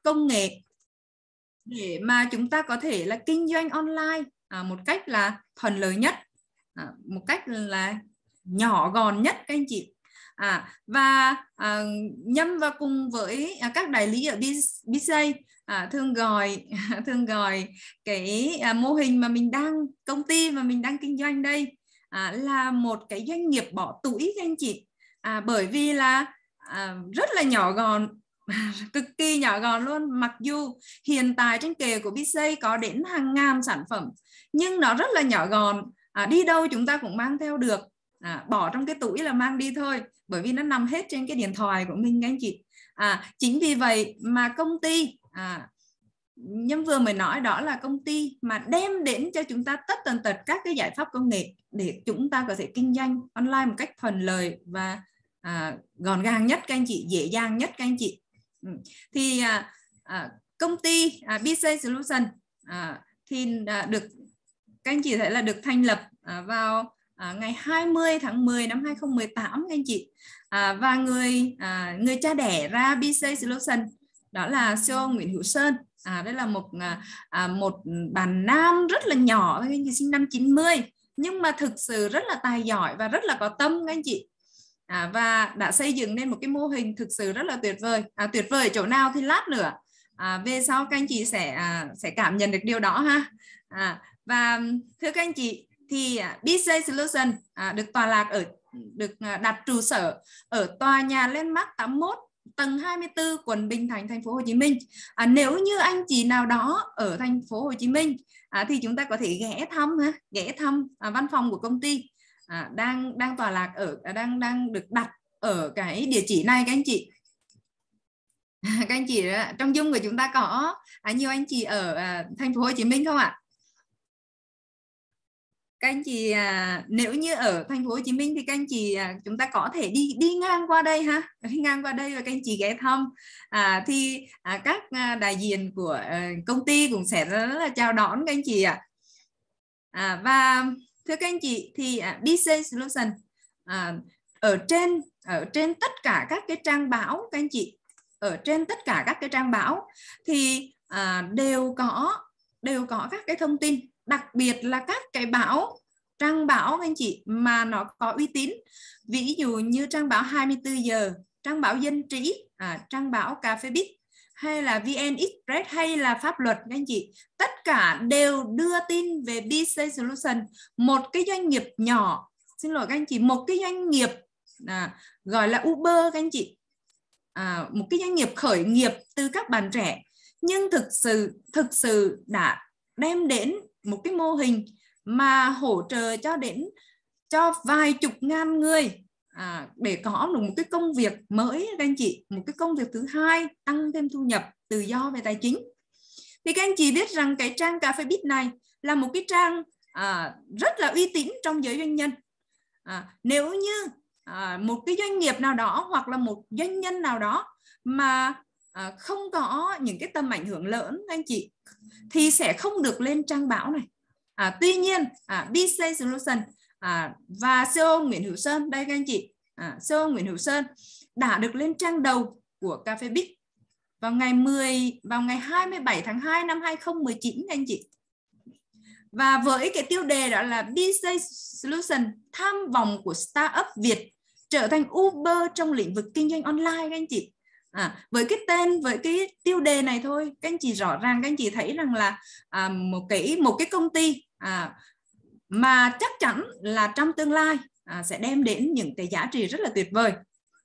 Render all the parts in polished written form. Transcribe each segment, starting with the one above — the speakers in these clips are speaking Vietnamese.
công nghệ để mà chúng ta có thể là kinh doanh online một cách là thuận lợi nhất, một cách là nhỏ gọn nhất các anh chị. Và Nhâm và cùng với các đại lý ở BCA thường gọi cái mô hình mà mình đang, công ty mà mình đang kinh doanh đây là một cái doanh nghiệp bỏ túi các anh chị. Bởi vì là rất là nhỏ gọn, cực kỳ nhỏ gọn luôn. Mặc dù hiện tại trên kệ của BCA có đến hàng ngàn sản phẩm, nhưng nó rất là nhỏ gọn, đi đâu chúng ta cũng mang theo được, bỏ trong cái túi là mang đi thôi, bởi vì nó nằm hết trên cái điện thoại của mình các anh chị. Chính vì vậy mà công ty Nhâm vừa mới nói đó là công ty mà đem đến cho chúng ta tất tần tật các cái giải pháp công nghệ để chúng ta có thể kinh doanh online một cách thuận lợi và gọn gàng nhất các anh chị, dễ dàng nhất các anh chị. Thì công ty BCA Solution thì được các anh chị thấy là được thành lập vào ngày 20 tháng 10 năm 2018 các anh chị. Và người cha đẻ ra BCA Solution đó là CEO Nguyễn Hữu Sơn. Đây là một bạn nam rất là nhỏ, các anh chị, sinh năm 90, nhưng mà thực sự rất là tài giỏi và rất là có tâm các anh chị. Và đã xây dựng nên một cái mô hình thực sự rất là tuyệt vời. Tuyệt vời ở chỗ nào thì lát nữa về sau các anh chị sẽ cảm nhận được điều đó ha. Và thưa các anh chị, thì BCA Solution được đặt trụ sở ở tòa nhà Landmark 81, tầng 24, quận Bình Thạnh, thành phố Hồ Chí Minh. Nếu như anh chị nào đó ở thành phố Hồ Chí Minh thì chúng ta có thể ghé thăm văn phòng của công ty đang tọa lạc đang được đặt ở cái địa chỉ này các anh chị. Các anh chị trong Zoom của chúng ta có nhiều anh chị ở thành phố Hồ Chí Minh không ạ? Các anh chị nếu như ở thành phố Hồ Chí Minh thì các anh chị chúng ta có thể đi ngang qua đây đi ngang qua đây và các anh chị ghé thăm. Thì các đại diện của công ty cũng sẽ rất là chào đón các anh chị ạ. Và thưa các anh chị, thì BCA Solution ở trên tất cả các cái trang báo các anh chị, ở trên tất cả các cái trang báo thì đều có các cái thông tin, đặc biệt là các cái trang báo các anh chị mà nó có uy tín, ví dụ như trang báo 24 giờ, trang báo Dân Trí, trang báo Cà Phê Bit, hay là VN Express, hay là Pháp Luật các anh chị, tất cả đều đưa tin về BCA Solution, một cái doanh nghiệp nhỏ, xin lỗi các anh chị, một cái doanh nghiệp gọi là Uber các anh chị, một cái doanh nghiệp khởi nghiệp từ các bạn trẻ, nhưng thực sự đã đem đến một cái mô hình mà hỗ trợ cho vài chục ngàn người để có được một cái công việc mới các anh chị, một cái công việc thứ hai, tăng thêm thu nhập, tự do về tài chính. Thì các anh chị biết rằng cái trang Cà Phê Bit này là một cái trang rất là uy tín trong giới doanh nhân. Nếu như một cái doanh nghiệp nào đó hoặc là một doanh nhân nào đó mà không có những cái tầm ảnh hưởng lớn các anh chị thì sẽ không được lên trang báo này. Tuy nhiên BCA Solution và CEO Nguyễn Hữu Sơn đây các anh chị, CEO Nguyễn Hữu Sơn đã được lên trang đầu của Cà Phê Bit vào ngày 27 tháng 2 năm 2019 các anh chị. Và với cái tiêu đề đó là BCA Solution tham vọng của startup Việt trở thành Uber trong lĩnh vực kinh doanh online các anh chị. Với cái tên, với cái tiêu đề này thôi, các anh chị rõ ràng các anh chị thấy rằng là một cái công ty mà chắc chắn là trong tương lai sẽ đem đến những cái giá trị rất là tuyệt vời.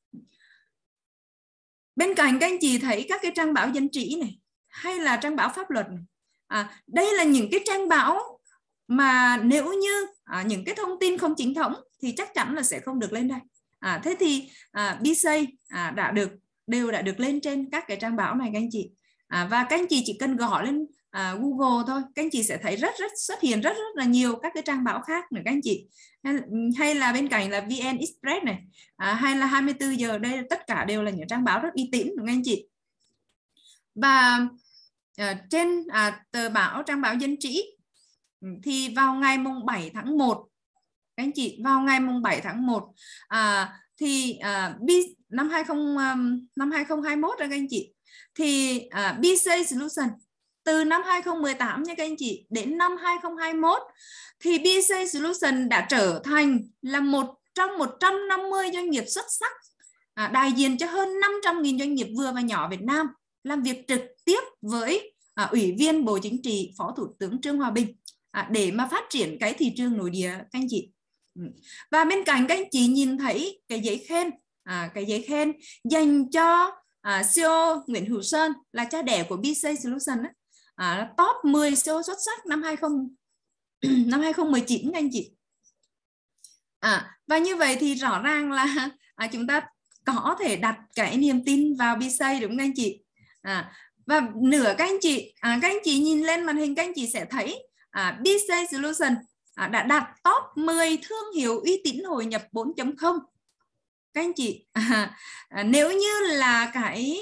Bên cạnh các anh chị thấy các cái trang báo Dân Trí này, hay là trang báo Pháp Luật này, đây là những cái trang báo mà nếu như những cái thông tin không chính thống thì chắc chắn là sẽ không được lên đây. Thế thì BCA đều đã được lên trên các cái trang báo này các anh chị. Và các anh chị chỉ cần gõ lên Google thôi, các anh chị sẽ thấy xuất hiện rất là nhiều các cái trang báo khác nữa các anh chị. Hay là bên cạnh là VN Express này, hay là 24 giờ, đây tất cả đều là những trang báo rất uy tín của các anh chị. Và trên trang báo Dân Trí thì vào ngày mùng 7 tháng 1 các anh chị, vào ngày mùng 7 tháng 1 thì năm 2021 các anh chị, thì BCA Solution từ năm 2018 nha các anh chị đến năm 2021 thì BCA Solution đã trở thành là một trong 150 doanh nghiệp xuất sắc đại diện cho hơn 500.000 doanh nghiệp vừa và nhỏ Việt Nam làm việc trực tiếp với Ủy viên Bộ Chính trị, Phó Thủ tướng Trương Hòa Bình để mà phát triển cái thị trường nội địa các anh chị. Và bên cạnh các anh chị nhìn thấy cái giấy khen dành cho CEO Nguyễn Hữu Sơn là cha đẻ của BCA Solution top 10 CEO xuất sắc năm 2019 các anh chị. Và như vậy thì rõ ràng là chúng ta có thể đặt cái niềm tin vào BCA, đúng không anh chị? Và nửa các anh chị nhìn lên màn hình, các anh chị sẽ thấy BCA Solution đã đạt top 10 thương hiệu uy tín hội nhập 4.0 các anh chị. Nếu như là cái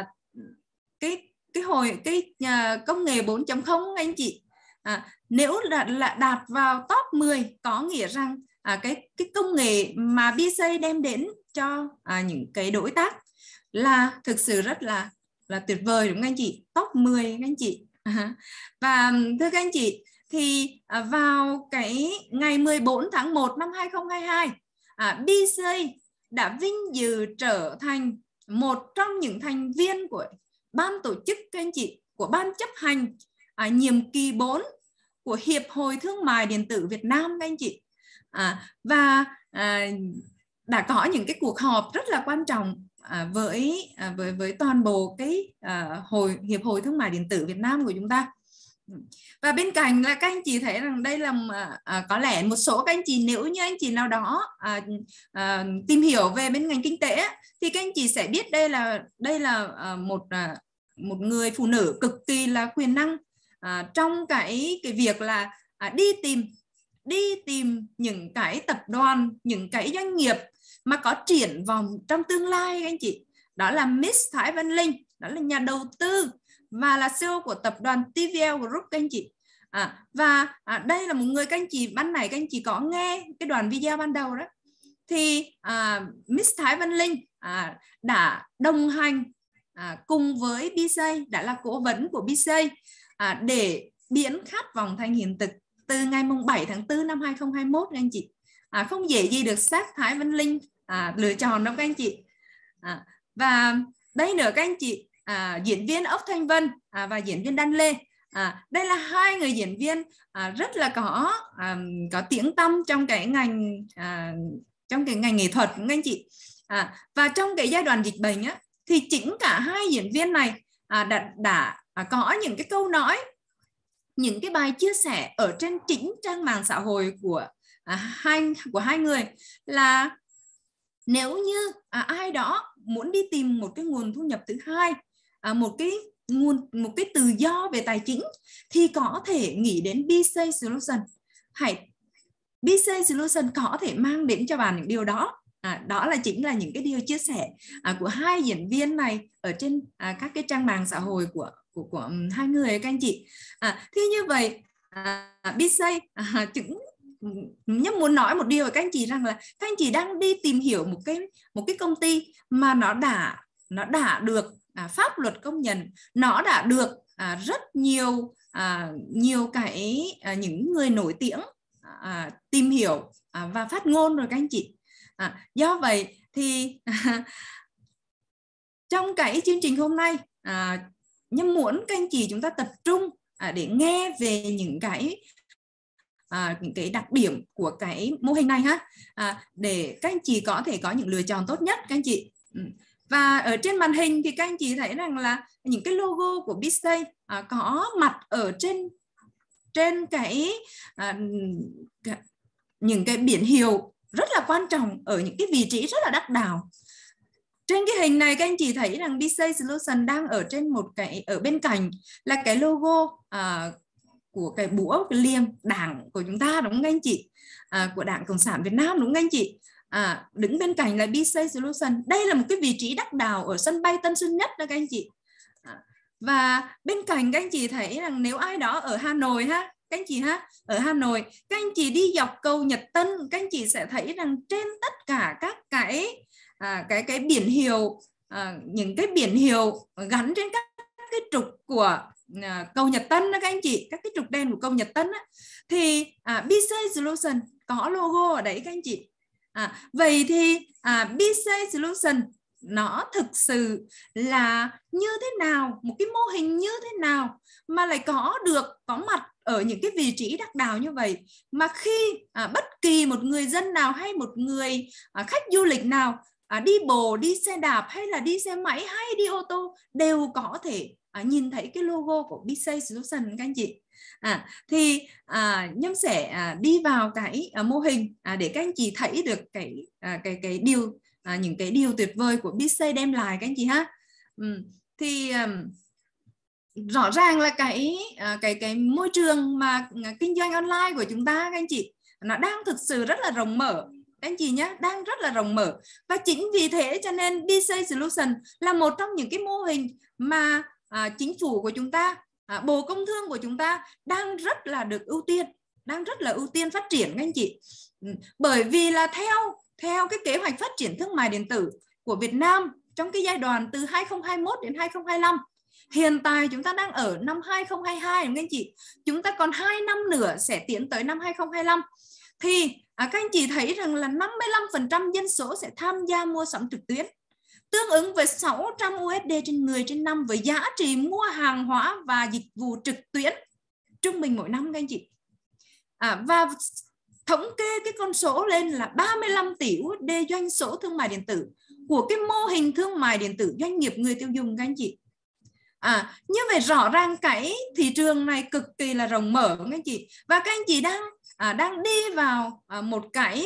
công nghệ 4.0 anh chị, nếu là đạt vào top 10 có nghĩa rằng cái công nghệ mà BCA đem đến cho những cái đối tác là thực sự rất là tuyệt vời, đúng không anh chị? Top 10 các anh chị. Và thưa các anh chị, thì vào cái ngày 14 tháng 1 năm 2022, BCA đã vinh dự trở thành một trong những thành viên của ban tổ chức các anh chị, của ban chấp hành nhiệm kỳ 4 của Hiệp hội Thương mại Điện tử Việt Nam các anh chị. Và đã có những cái cuộc họp rất là quan trọng với toàn bộ cái Hiệp hội Thương mại Điện tử Việt Nam của chúng ta. Và bên cạnh là các anh chị thấy rằng đây là có lẽ một số các anh chị, nếu như anh chị nào đó tìm hiểu về bên ngành kinh tế thì các anh chị sẽ biết đây là một người phụ nữ cực kỳ là quyền năng trong cái việc là đi tìm những cái tập đoàn, những cái doanh nghiệp mà có triển vọng trong tương lai các anh chị. Đó là Miss Thái Văn Linh, đó là nhà đầu tư và là CEO của tập đoàn TVL Group các anh chị. Và đây là một người các anh chị, ban nãy các anh chị có nghe cái đoạn video ban đầu đó, thì Miss Thái Văn Linh đã đồng hành cùng với BCA, đã là cố vấn của BCA để biến khát vọng thành hiện thực từ ngày 7 tháng 4 năm 2021 các anh chị. Không dễ gì được xác Thái Văn Linh lựa chọn đâu các anh chị. Và đây nữa các anh chị, diễn viên Ốc Thanh Vân và diễn viên Đan Lê, đây là hai người diễn viên rất là có tiếng tăm trong cái ngành nghệ thuật của các anh chị. Và trong cái giai đoạn dịch bệnh thì chính cả hai diễn viên này đã có những cái câu nói, những cái bài chia sẻ ở trên chính trang mạng xã hội của hai người là nếu như ai đó muốn đi tìm một cái nguồn thu nhập thứ hai, một cái tự do về tài chính thì có thể nghĩ đến BCA Solution. BCA Solution có thể mang đến cho bạn những điều đó. Đó chính là những cái điều chia sẻ của hai diễn viên này ở trên các cái trang mạng xã hội của hai người các anh chị. Thì như vậy BCA nhưng muốn nói một điều với các anh chị rằng là các anh chị đang đi tìm hiểu một cái công ty mà nó đã được pháp luật công nhận, nó đã được rất nhiều những người nổi tiếng tìm hiểu và phát ngôn rồi các anh chị. Do vậy thì trong cái chương trình hôm nay nhưng muốn các anh chị chúng ta tập trung để nghe về những cái đặc điểm của cái mô hình này để các anh chị có thể có những lựa chọn tốt nhất các anh chị. Và ở trên màn hình thì các anh chị thấy rằng là những cái logo của BCA có mặt ở trên những cái biển hiệu rất là quan trọng ở những cái vị trí rất là đắc đạo. Trên cái hình này các anh chị thấy rằng BCA Solution đang ở trên ở bên cạnh là cái logo của cái búa, cái liềm đảng của chúng ta, đúng không anh chị? Của Đảng Cộng sản Việt Nam, đúng không anh chị? Đứng bên cạnh là BCA Solution. Đây là một cái vị trí đắc đạo ở sân bay Tân Sơn Nhất đó các anh chị. Và bên cạnh các anh chị thấy rằng nếu ai đó ở Hà Nội các anh chị ở Hà Nội, các anh chị đi dọc cầu Nhật Tân, các anh chị sẽ thấy rằng trên tất cả các cái biển hiệu những cái biển hiệu gắn trên các cái trục của cầu Nhật Tân đó các anh chị, các cái trục đèn của cầu Nhật Tân đó, thì BCA Solution có logo ở đấy các anh chị. Vậy thì BCA Solution nó thực sự là như thế nào, một cái mô hình như thế nào mà lại có mặt ở những cái vị trí đắc đạo như vậy, mà khi bất kỳ một người dân nào hay một người khách du lịch nào đi bộ, đi xe đạp hay là đi xe máy hay đi ô tô đều có thể nhìn thấy cái logo của BCA Solution các anh chị. Thì Nhâm sẽ đi vào cái mô hình để các anh chị thấy được cái điều, những cái điều tuyệt vời của BCA đem lại các anh chị ha. Thì rõ ràng là cái môi trường mà kinh doanh online của chúng ta các anh chị, nó đang thực sự rất là rộng mở các anh chị nhé, đang rất là rộng mở. Và chính vì thế cho nên BCA Solution là một trong những cái mô hình mà chính phủ của chúng ta, Bộ Công Thương của chúng ta đang rất là được ưu tiên, đang rất là ưu tiên phát triển các anh chị. Bởi vì là theo cái kế hoạch phát triển thương mại điện tử của Việt Nam trong cái giai đoạn từ 2021 đến 2025, hiện tại chúng ta đang ở năm 2022 các anh chị, chúng ta còn 2 năm nữa sẽ tiến tới năm 2025, thì các anh chị thấy rằng là 55% dân số sẽ tham gia mua sắm trực tuyến, tương ứng với 600 USD trên người trên năm, với giá trị mua hàng hóa và dịch vụ trực tuyến trung bình mỗi năm các anh chị. Và thống kê cái con số lên là 35 tỷ USD doanh số thương mại điện tử của cái mô hình thương mại điện tử doanh nghiệp người tiêu dùng các anh chị. Như vậy rõ ràng cái thị trường này cực kỳ là rộng mở các anh chị, và các anh chị đang đi vào một cái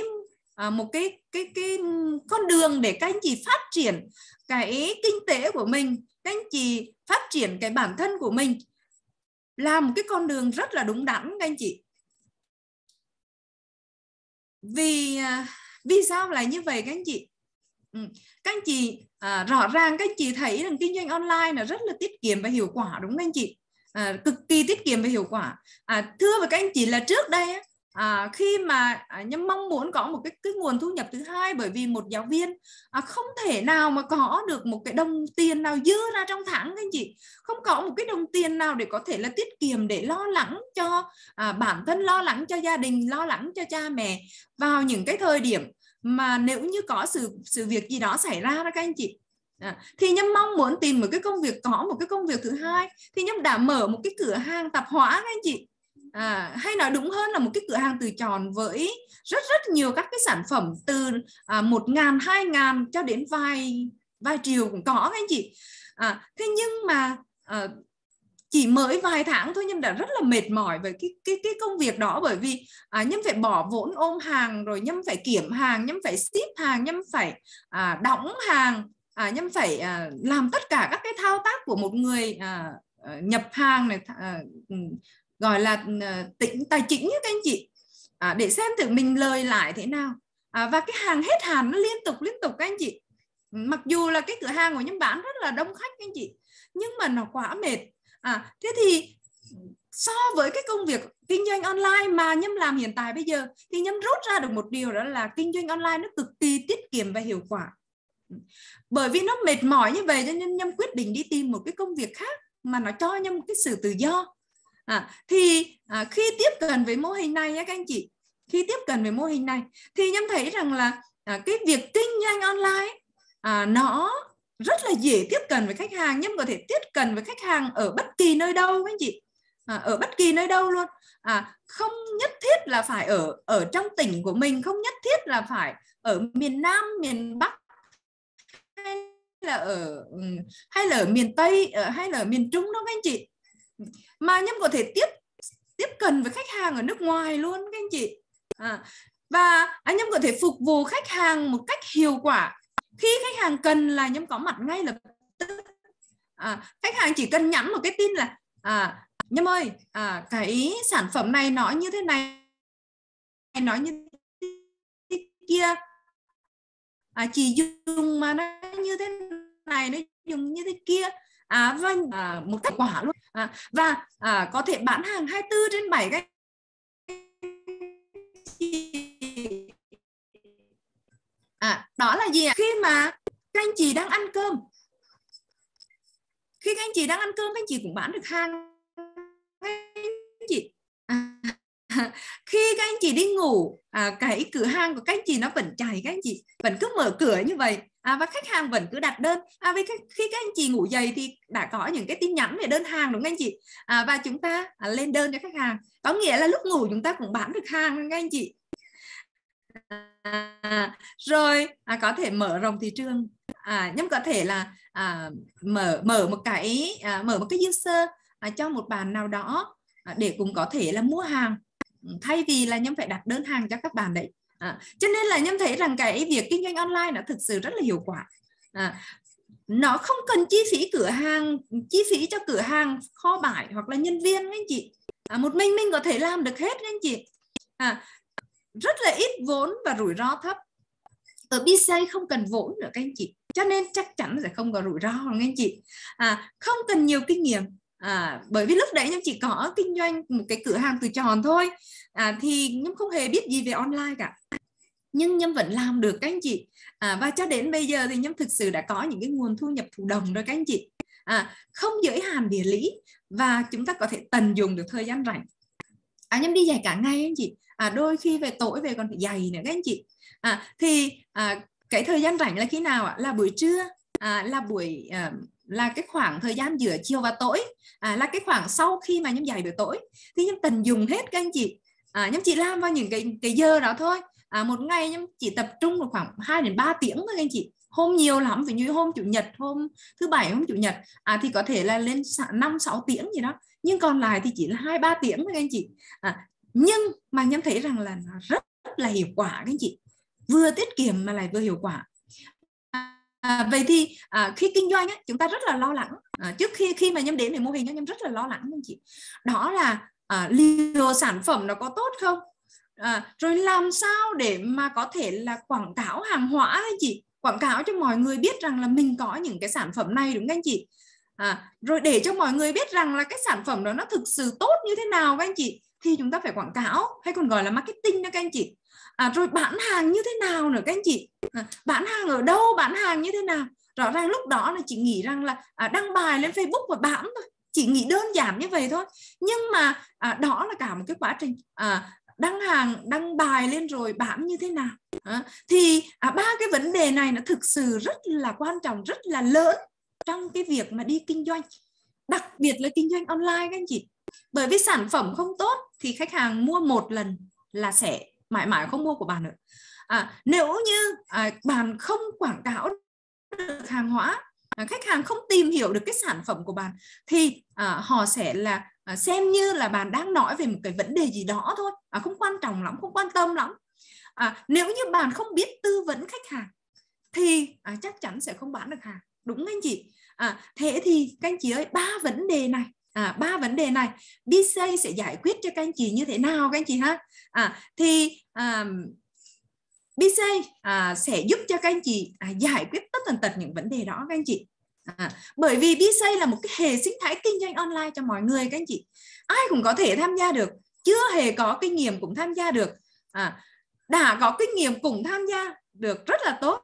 con đường để các anh chị phát triển cái kinh tế của mình, các anh chị phát triển cái bản thân của mình, là một cái con đường rất là đúng đắn các anh chị. Vì sao lại như vậy các anh chị? Các anh chị rõ ràng các anh chị thấy rằng kinh doanh online là rất là tiết kiệm và hiệu quả, đúng không anh chị? Cực kỳ tiết kiệm và hiệu quả. Thưa với các anh chị là trước đây khi mà Nhâm mong muốn có một cái nguồn thu nhập thứ hai, bởi vì một giáo viên không thể nào mà có được một cái đồng tiền nào dư ra trong tháng các anh chị, không có một cái đồng tiền nào để có thể là tiết kiệm để lo lắng cho bản thân, lo lắng cho gia đình, lo lắng cho cha mẹ vào những cái thời điểm mà nếu như có sự việc gì đó xảy ra đó các anh chị. Thì Nhâm mong muốn tìm một cái công việc, có một cái công việc thứ hai, thì Nhâm đã mở một cái cửa hàng tạp hóa các anh chị. Hay nói đúng hơn là một cái cửa hàng từ chọn với rất nhiều các cái sản phẩm từ 1.000, 2.000 cho đến vài triệu cũng có các anh chị. Thế nhưng mà chỉ mới vài tháng thôi Nhâm đã rất là mệt mỏi với cái công việc đó, bởi vì Nhâm phải bỏ vốn ôm hàng, rồi Nhâm phải kiểm hàng, Nhâm phải ship hàng, Nhâm phải đóng hàng, Nhâm phải làm tất cả các cái thao tác của một người nhập hàng này, gọi là tính tài chính như các anh chị, để xem thử mình lời lại thế nào. Và cái hàng hết hạn nó liên tục các anh chị. Mặc dù là cái cửa hàng của Nhâm bán rất là đông khách các anh chị, nhưng mà nó quá mệt. Thế thì so với cái công việc kinh doanh online mà Nhâm làm hiện tại bây giờ, thì Nhâm rút ra được một điều, đó là kinh doanh online nó cực kỳ tiết kiệm và hiệu quả. Bởi vì nó mệt mỏi như vậy cho nên Nhâm quyết định đi tìm một cái công việc khác mà nó cho Nhâm cái sự tự do. Khi tiếp cận với mô hình này các anh chị, khi tiếp cận với mô hình này thì Nhâm thấy rằng là cái việc kinh doanh online nó rất là dễ tiếp cận với khách hàng. Nhâm có thể tiếp cận với khách hàng ở bất kỳ nơi đâu các anh chị, ở bất kỳ nơi đâu luôn. Không nhất thiết là phải ở trong tỉnh của mình, không nhất thiết là phải ở miền Nam, miền Bắc, hay là ở miền Tây, hay là ở miền Trung đâu các anh chị, mà Nhâm có thể tiếp cận với khách hàng ở nước ngoài luôn các anh chị. Và Nhâm có thể phục vụ khách hàng một cách hiệu quả. Khi khách hàng cần là Nhâm có mặt ngay lập tức. Khách hàng chỉ cần nhắn một cái tin là Nhâm ơi, cái sản phẩm này nó như thế này, nó như thế kia, chị dùng mà nó như thế này, nó dùng như thế kia, một cách quả luôn. Và có thể bán hàng 24/7 cái đó là gì ạ? Khi mà các anh chị đang ăn cơm, khi các anh chị đang ăn cơm các anh chị cũng bán được hàng các anh chị. Khi các anh chị đi ngủ, cái cửa hàng của các anh chị nó vẫn chạy, các anh chị vẫn cứ mở cửa như vậy, và khách hàng vẫn cứ đặt đơn. Khi các anh chị ngủ dậy thì đã có những cái tin nhắn về đơn hàng, đúng không anh chị? Và chúng ta lên đơn cho khách hàng, có nghĩa là lúc ngủ chúng ta cũng bán được hàng các anh chị. Rồi có thể mở rộng thị trường, nhưng có thể là mở một cái user cho một bạn nào đó để cũng có thể là mua hàng, thay vì là nhâm phải đặt đơn hàng cho các bạn đấy. Cho nên là nhâm thấy rằng cái việc kinh doanh online nó thực sự rất là hiệu quả. Nó không cần chi phí cửa hàng, chi phí cho cửa hàng, kho bãi hoặc là nhân viên các anh chị. Một mình có thể làm được hết các anh chị. Rất là ít vốn và rủi ro thấp. Ở B-Sale không cần vốn nữa các anh chị, cho nên chắc chắn sẽ không có rủi ro các anh chị. Không cần nhiều kinh nghiệm, bởi vì lúc đấy nhâm chỉ có kinh doanh một cái cửa hàng từ tròn thôi, thì nhâm không hề biết gì về online cả, nhưng nhâm vẫn làm được các anh chị. Và cho đến bây giờ thì nhâm thực sự đã có những cái nguồn thu nhập thụ động rồi các anh chị, không giới hạn địa lý, và chúng ta có thể tận dụng được thời gian rảnh. Nhâm đi dạy cả ngày anh chị, đôi khi về tối về còn phải dạy nữa các anh chị. Cái thời gian rảnh là khi nào ạ? Là buổi trưa, là cái khoảng thời gian giữa chiều và tối, là cái khoảng sau khi mà nhâm dạy buổi tối thì nhâm tận dụng hết các anh chị. Nhâm chỉ làm vào những cái giờ đó thôi. Một ngày nhâm chỉ tập trung vào khoảng 2 đến 3 tiếng thôi các anh chị. Hôm nhiều lắm, ví như hôm chủ nhật, hôm thứ bảy, hôm chủ nhật thì có thể là lên 5-6 tiếng gì đó, nhưng còn lại thì chỉ là 2-3 tiếng thôi các anh chị. Nhưng mà nhâm thấy rằng là nó rất là hiệu quả các anh chị, vừa tiết kiệm mà lại vừa hiệu quả. Vậy thì khi kinh doanh ấy, chúng ta rất là lo lắng. Trước khi mà nhâm đến về mô hình, nhâm rất là lo lắng anh chị. Đó là liệu sản phẩm nó có tốt không? Rồi làm sao để mà có thể là quảng cáo hàng hóa anh chị, quảng cáo cho mọi người biết rằng là mình có những cái sản phẩm này, đúng không anh chị? Rồi để cho mọi người biết rằng là cái sản phẩm đó nó thực sự tốt như thế nào các anh chị, thì chúng ta phải quảng cáo, hay còn gọi là marketing đó các anh chị. Rồi bán hàng như thế nào nữa các anh chị, bán hàng ở đâu, bán hàng như thế nào. Rõ ràng lúc đó là chị nghĩ rằng là đăng bài lên Facebook và bán thôi, chỉ nghĩ đơn giản như vậy thôi. Nhưng mà đó là cả một cái quá trình đăng hàng, đăng bài lên rồi bán như thế nào. Thì ba cái vấn đề này nó thực sự rất là quan trọng, rất là lớn trong cái việc mà đi kinh doanh, đặc biệt là kinh doanh online các anh chị. Bởi vì sản phẩm không tốt thì khách hàng mua một lần là sẽ mãi mãi không mua của bạn nữa. Nếu như bạn không quảng cáo được hàng hóa, khách hàng không tìm hiểu được cái sản phẩm của bạn, thì họ sẽ là xem như là bạn đang nói về một cái vấn đề gì đó thôi, không quan trọng lắm, không quan tâm lắm. Nếu như bạn không biết tư vấn khách hàng thì chắc chắn sẽ không bán được hàng, đúng anh chị. Thế thì các anh chị ơi, ba vấn đề này B-Sale sẽ giải quyết cho các anh chị như thế nào các anh chị ha? Thì B-Sale sẽ giúp cho các anh chị giải quyết tất tần tật những vấn đề đó các anh chị. Bởi vì B-Sale là một cái hệ sinh thái kinh doanh online cho mọi người các anh chị. Ai cũng có thể tham gia được, chưa hề có kinh nghiệm cũng tham gia được, đã có kinh nghiệm cũng tham gia được rất là tốt.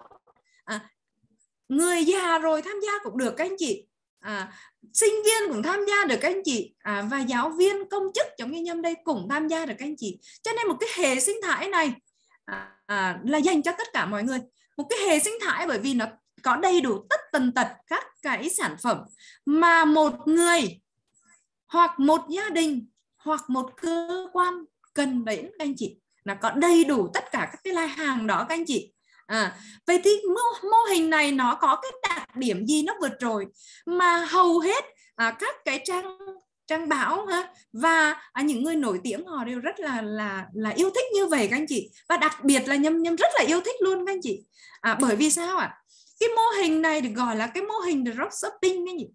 Người già rồi tham gia cũng được các anh chị, sinh viên cũng tham gia được các anh chị, và giáo viên công chức giống như Nhâm đây cũng tham gia được các anh chị. Cho nên một cái hệ sinh thái này là dành cho tất cả mọi người. Một cái hệ sinh thái bởi vì nó có đầy đủ tất tần tật các cái sản phẩm mà một người hoặc một gia đình hoặc một cơ quan cần đến các anh chị. Nó có đầy đủ tất cả các cái lai hàng đó các anh chị. Vậy thì mô hình này nó có cái đặc điểm gì nó vượt trội mà hầu hết các cái trang báo và những người nổi tiếng họ đều rất là yêu thích như vậy các anh chị. Và đặc biệt là Nhâm rất là yêu thích luôn các anh chị. Bởi vì sao ạ? Cái mô hình này được gọi là cái mô hình dropshipping các anh chị.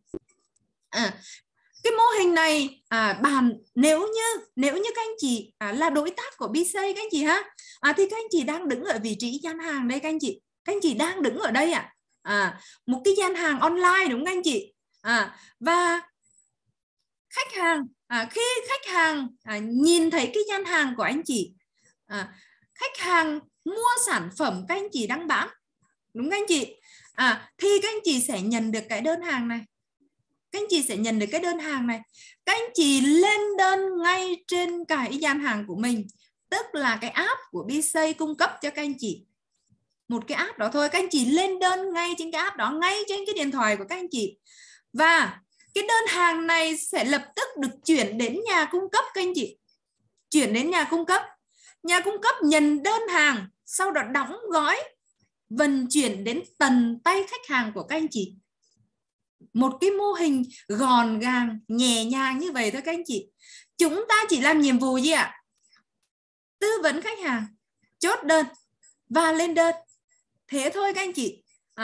Cái mô hình này nếu như các anh chị là đối tác của B-Sale các anh chị ha, thì các anh chị đang đứng ở vị trí gian hàng đây các anh chị. Các anh chị đang đứng ở đây một cái gian hàng online, đúng không anh chị? Và khách hàng khi khách hàng nhìn thấy cái gian hàng của anh chị, khách hàng mua sản phẩm các anh chị đang bán, đúng không anh chị? Thì các anh chị sẽ nhận được cái đơn hàng này. các anh chị sẽ nhận được cái đơn hàng này. Các anh chị lên đơn ngay trên cái gian hàng của mình, tức là cái app của BSay cung cấp cho các anh chị. Một cái app đó thôi, các anh chị lên đơn ngay trên cái app đó, ngay trên cái điện thoại của các anh chị. Và cái đơn hàng này sẽ lập tức được chuyển đến nhà cung cấp các anh chị. Chuyển đến nhà cung cấp. Nhà cung cấp nhận đơn hàng, sau đó đóng gói, vận chuyển đến tận tay khách hàng của các anh chị. Một cái mô hình gọn gàng, nhẹ nhàng như vậy thôi các anh chị. Chúng ta chỉ làm nhiệm vụ gì ạ? Tư vấn khách hàng, chốt đơn và lên đơn. Thế thôi các anh chị.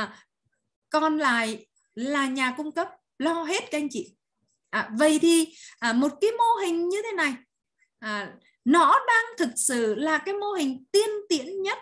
Còn lại là nhà cung cấp lo hết các anh chị. Vậy thì một cái mô hình như thế này, nó đang thực sự là cái mô hình tiên tiến nhất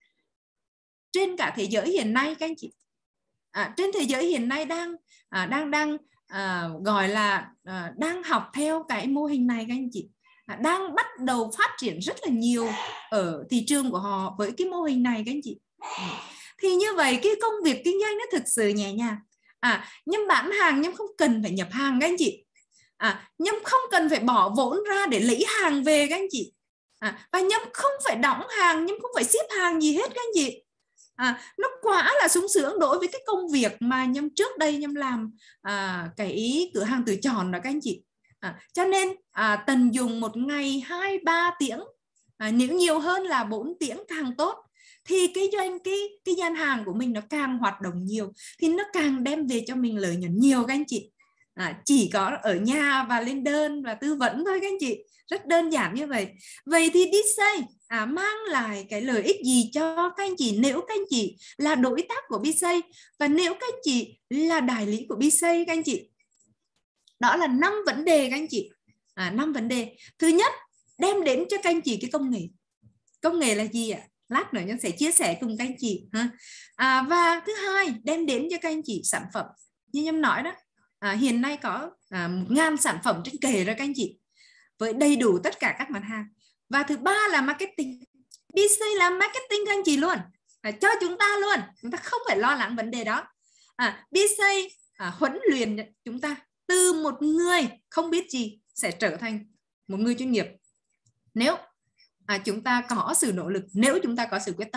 trên cả thế giới hiện nay các anh chị. Trên thế giới hiện nay đang gọi là đang học theo cái mô hình này các anh chị. Đang bắt đầu phát triển rất là nhiều ở thị trường của họ với cái mô hình này các anh chị. Thì như vậy cái công việc kinh doanh nó thực sự nhẹ nhàng. Nhưng bán hàng nhưng không cần phải nhập hàng các anh chị. Nhưng không cần phải bỏ vốn ra để lấy hàng về các anh chị. Và nhâm không phải đóng hàng, nhâm không phải ship hàng gì hết các anh chị. Nó quá là sung sướng đối với cái công việc mà nhâm trước đây nhâm làm cái cửa hàng tự chọn đó các anh chị. Cho nên tận dụng một ngày 2-3 tiếng, nếu nhiều hơn là 4 tiếng càng tốt, thì cái gian hàng của mình nó càng hoạt động nhiều, thì nó càng đem về cho mình lợi nhuận nhiều các anh chị. Chỉ có ở nhà và lên đơn và tư vấn thôi các anh chị. Rất đơn giản như vậy. Vậy thì BSay mang lại cái lợi ích gì cho các anh chị nếu các anh chị là đối tác của BSay và nếu các anh chị là đại lý của BSay các anh chị? Đó là 5 vấn đề các anh chị. 5 vấn đề. Thứ nhất, đem đến cho các anh chị cái công nghệ. Công nghệ là gì ạ? Lát nữa Nhân sẽ chia sẻ cùng các anh chị. Và thứ hai, đem đến cho các anh chị sản phẩm. Như Nhân nói đó, hiện nay có 1.000 sản phẩm trên kệ rồi các anh chị, với đầy đủ tất cả các mặt hàng. Và thứ ba là marketing. BSay làm marketing các anh chị luôn, cho chúng ta luôn, chúng ta không phải lo lắng vấn đề đó. BSay huấn luyện chúng ta từ một người không biết gì sẽ trở thành một người chuyên nghiệp nếu chúng ta có sự nỗ lực, nếu chúng ta có sự quyết tâm,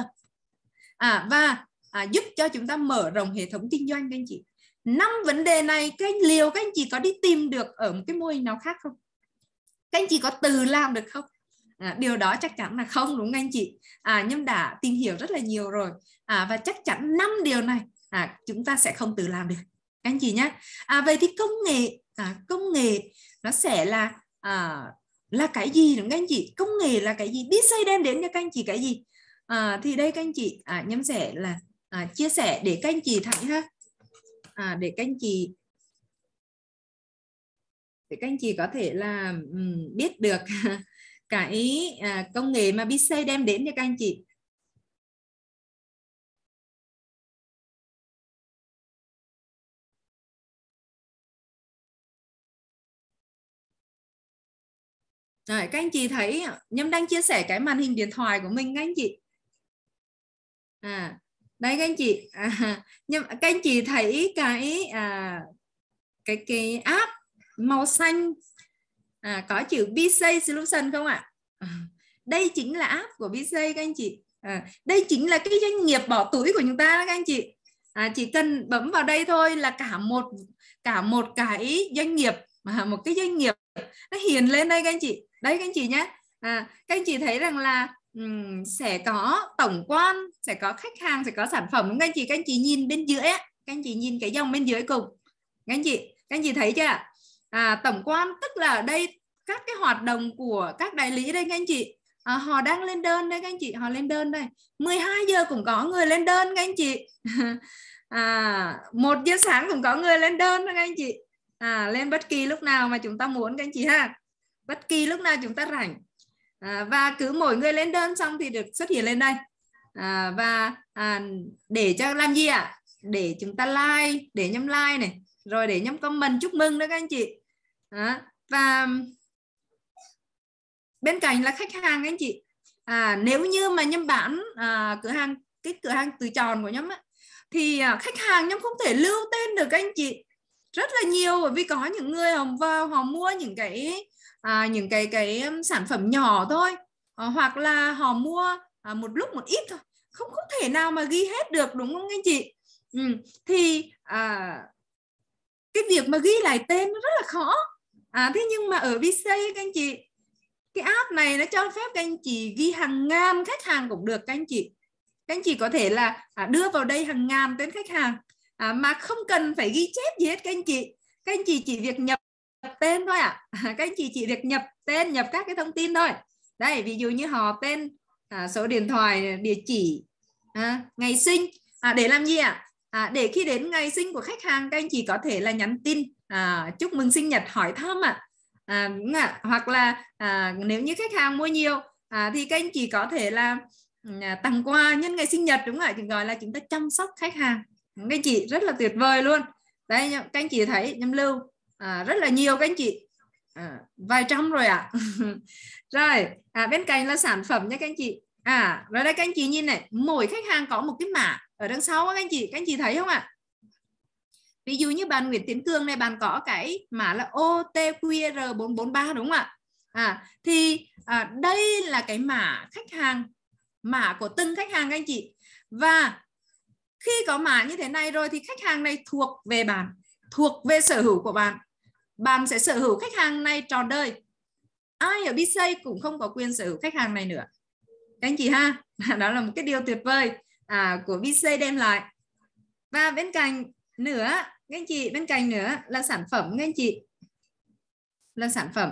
và giúp cho chúng ta mở rộng hệ thống kinh doanh các anh chị. 5 vấn đề này các anh chị có đi tìm được ở một cái mô hình nào khác không? Các anh chị có tự làm được không? Điều đó chắc chắn là không, đúng không anh chị? Nhưng đã tìm hiểu rất là nhiều rồi, và chắc chắn 5 điều này chúng ta sẽ không tự làm được các anh chị nhé. Vậy thì công nghệ nó sẽ là cái gì đúng không anh chị? Công nghệ là cái gì? BSay đem đến cho các anh chị cái gì? Thì đây các anh chị Nhâm sẽ là chia sẻ để các anh chị thấy ha, để các anh chị có thể là biết được cái công nghệ mà BSay đem đến cho các anh chị. Rồi, các anh chị thấy Nhâm đang chia sẻ cái màn hình điện thoại của mình các anh chị. Đây các anh chị, nhưng các anh chị thấy cái app màu xanh có chữ BSay Solution không ạ? Đây chính là app của BSay các anh chị. Đây chính là cái doanh nghiệp bỏ túi của chúng ta các anh chị. Chỉ cần bấm vào đây thôi là cả một cái doanh nghiệp, một cái doanh nghiệp nó hiện lên đây các anh chị. Đây các anh chị nhé. Các anh chị thấy rằng là sẽ có tổng quan, sẽ có khách hàng, sẽ có sản phẩm. Các anh chị nhìn bên dưới á, các anh chị nhìn cái dòng bên dưới cùng. Các anh chị thấy chưa? Tổng quan tức là ở đây các cái hoạt động của các đại lý đây các anh chị. Họ đang lên đơn đây các anh chị, họ lên đơn đây. 12 giờ cũng có người lên đơn các anh chị. 1 giờ sáng cũng có người lên đơn các anh chị. Lên bất kỳ lúc nào mà chúng ta muốn các anh chị ha. Bất kỳ lúc nào chúng ta rảnh. Và cứ mỗi người lên đơn xong thì được xuất hiện lên đây. Và để cho làm gì ạ? Để chúng ta like, để Nhâm like này, rồi để Nhâm comment chúc mừng đó các anh chị. Và bên cạnh là khách hàng các anh chị. Nếu như mà Nhâm bán cái cửa hàng tự chọn của Nhâm á, thì khách hàng Nhâm không thể lưu tên được các anh chị. rất là nhiều, bởi vì có những người họ vào họ mua những cái sản phẩm nhỏ thôi, hoặc là họ mua một lúc một ít thôi, không thể nào mà ghi hết được, đúng không anh chị? Thì cái việc mà ghi lại tên nó rất là khó. Thế nhưng mà ở Vsay các anh chị, cái app này nó cho phép các anh chị ghi hàng ngàn khách hàng cũng được các anh chị. Các anh chị có thể là đưa vào đây hàng ngàn tên khách hàng mà không cần phải ghi chép gì hết các anh chị. Các anh chị chỉ việc nhập tên thôi các anh chị chỉ việc nhập tên, nhập các cái thông tin thôi. Đây, ví dụ như họ tên, số điện thoại, địa chỉ, ngày sinh. Để làm gì để khi đến ngày sinh của khách hàng, các anh chị có thể là nhắn tin chúc mừng sinh nhật, hỏi thăm hoặc là nếu như khách hàng mua nhiều thì các anh chị có thể là tặng quà nhân ngày sinh nhật, đúng không ạ? Gọi là chúng ta chăm sóc khách hàng. Các anh chị rất là tuyệt vời luôn. Đây, các anh chị thấy Nhâm lưu rất là nhiều các anh chị, vài trăm rồi rồi bên cạnh là sản phẩm nha các anh chị. Rồi đây các anh chị nhìn này, mỗi khách hàng có một cái mã ở đằng sau các anh chị thấy không ạ? Ví dụ như bạn Nguyễn Tiến Cường này, bạn có cái mã là OTQR443 đúng không ạ? Thì đây là cái mã khách hàng, mã của từng khách hàng các anh chị. Và khi có mã như thế này rồi thì khách hàng này thuộc về bạn, thuộc về sở hữu của bạn. Bạn sẽ sở hữu khách hàng này trọn đời. Ai ở Vsay cũng không có quyền sở hữu khách hàng này nữa các anh chị ha. Đó là một cái điều tuyệt vời của Vsay đem lại. Và bên cạnh nữa các anh chị, bên cạnh nữa là sản phẩm các anh chị, là sản phẩm.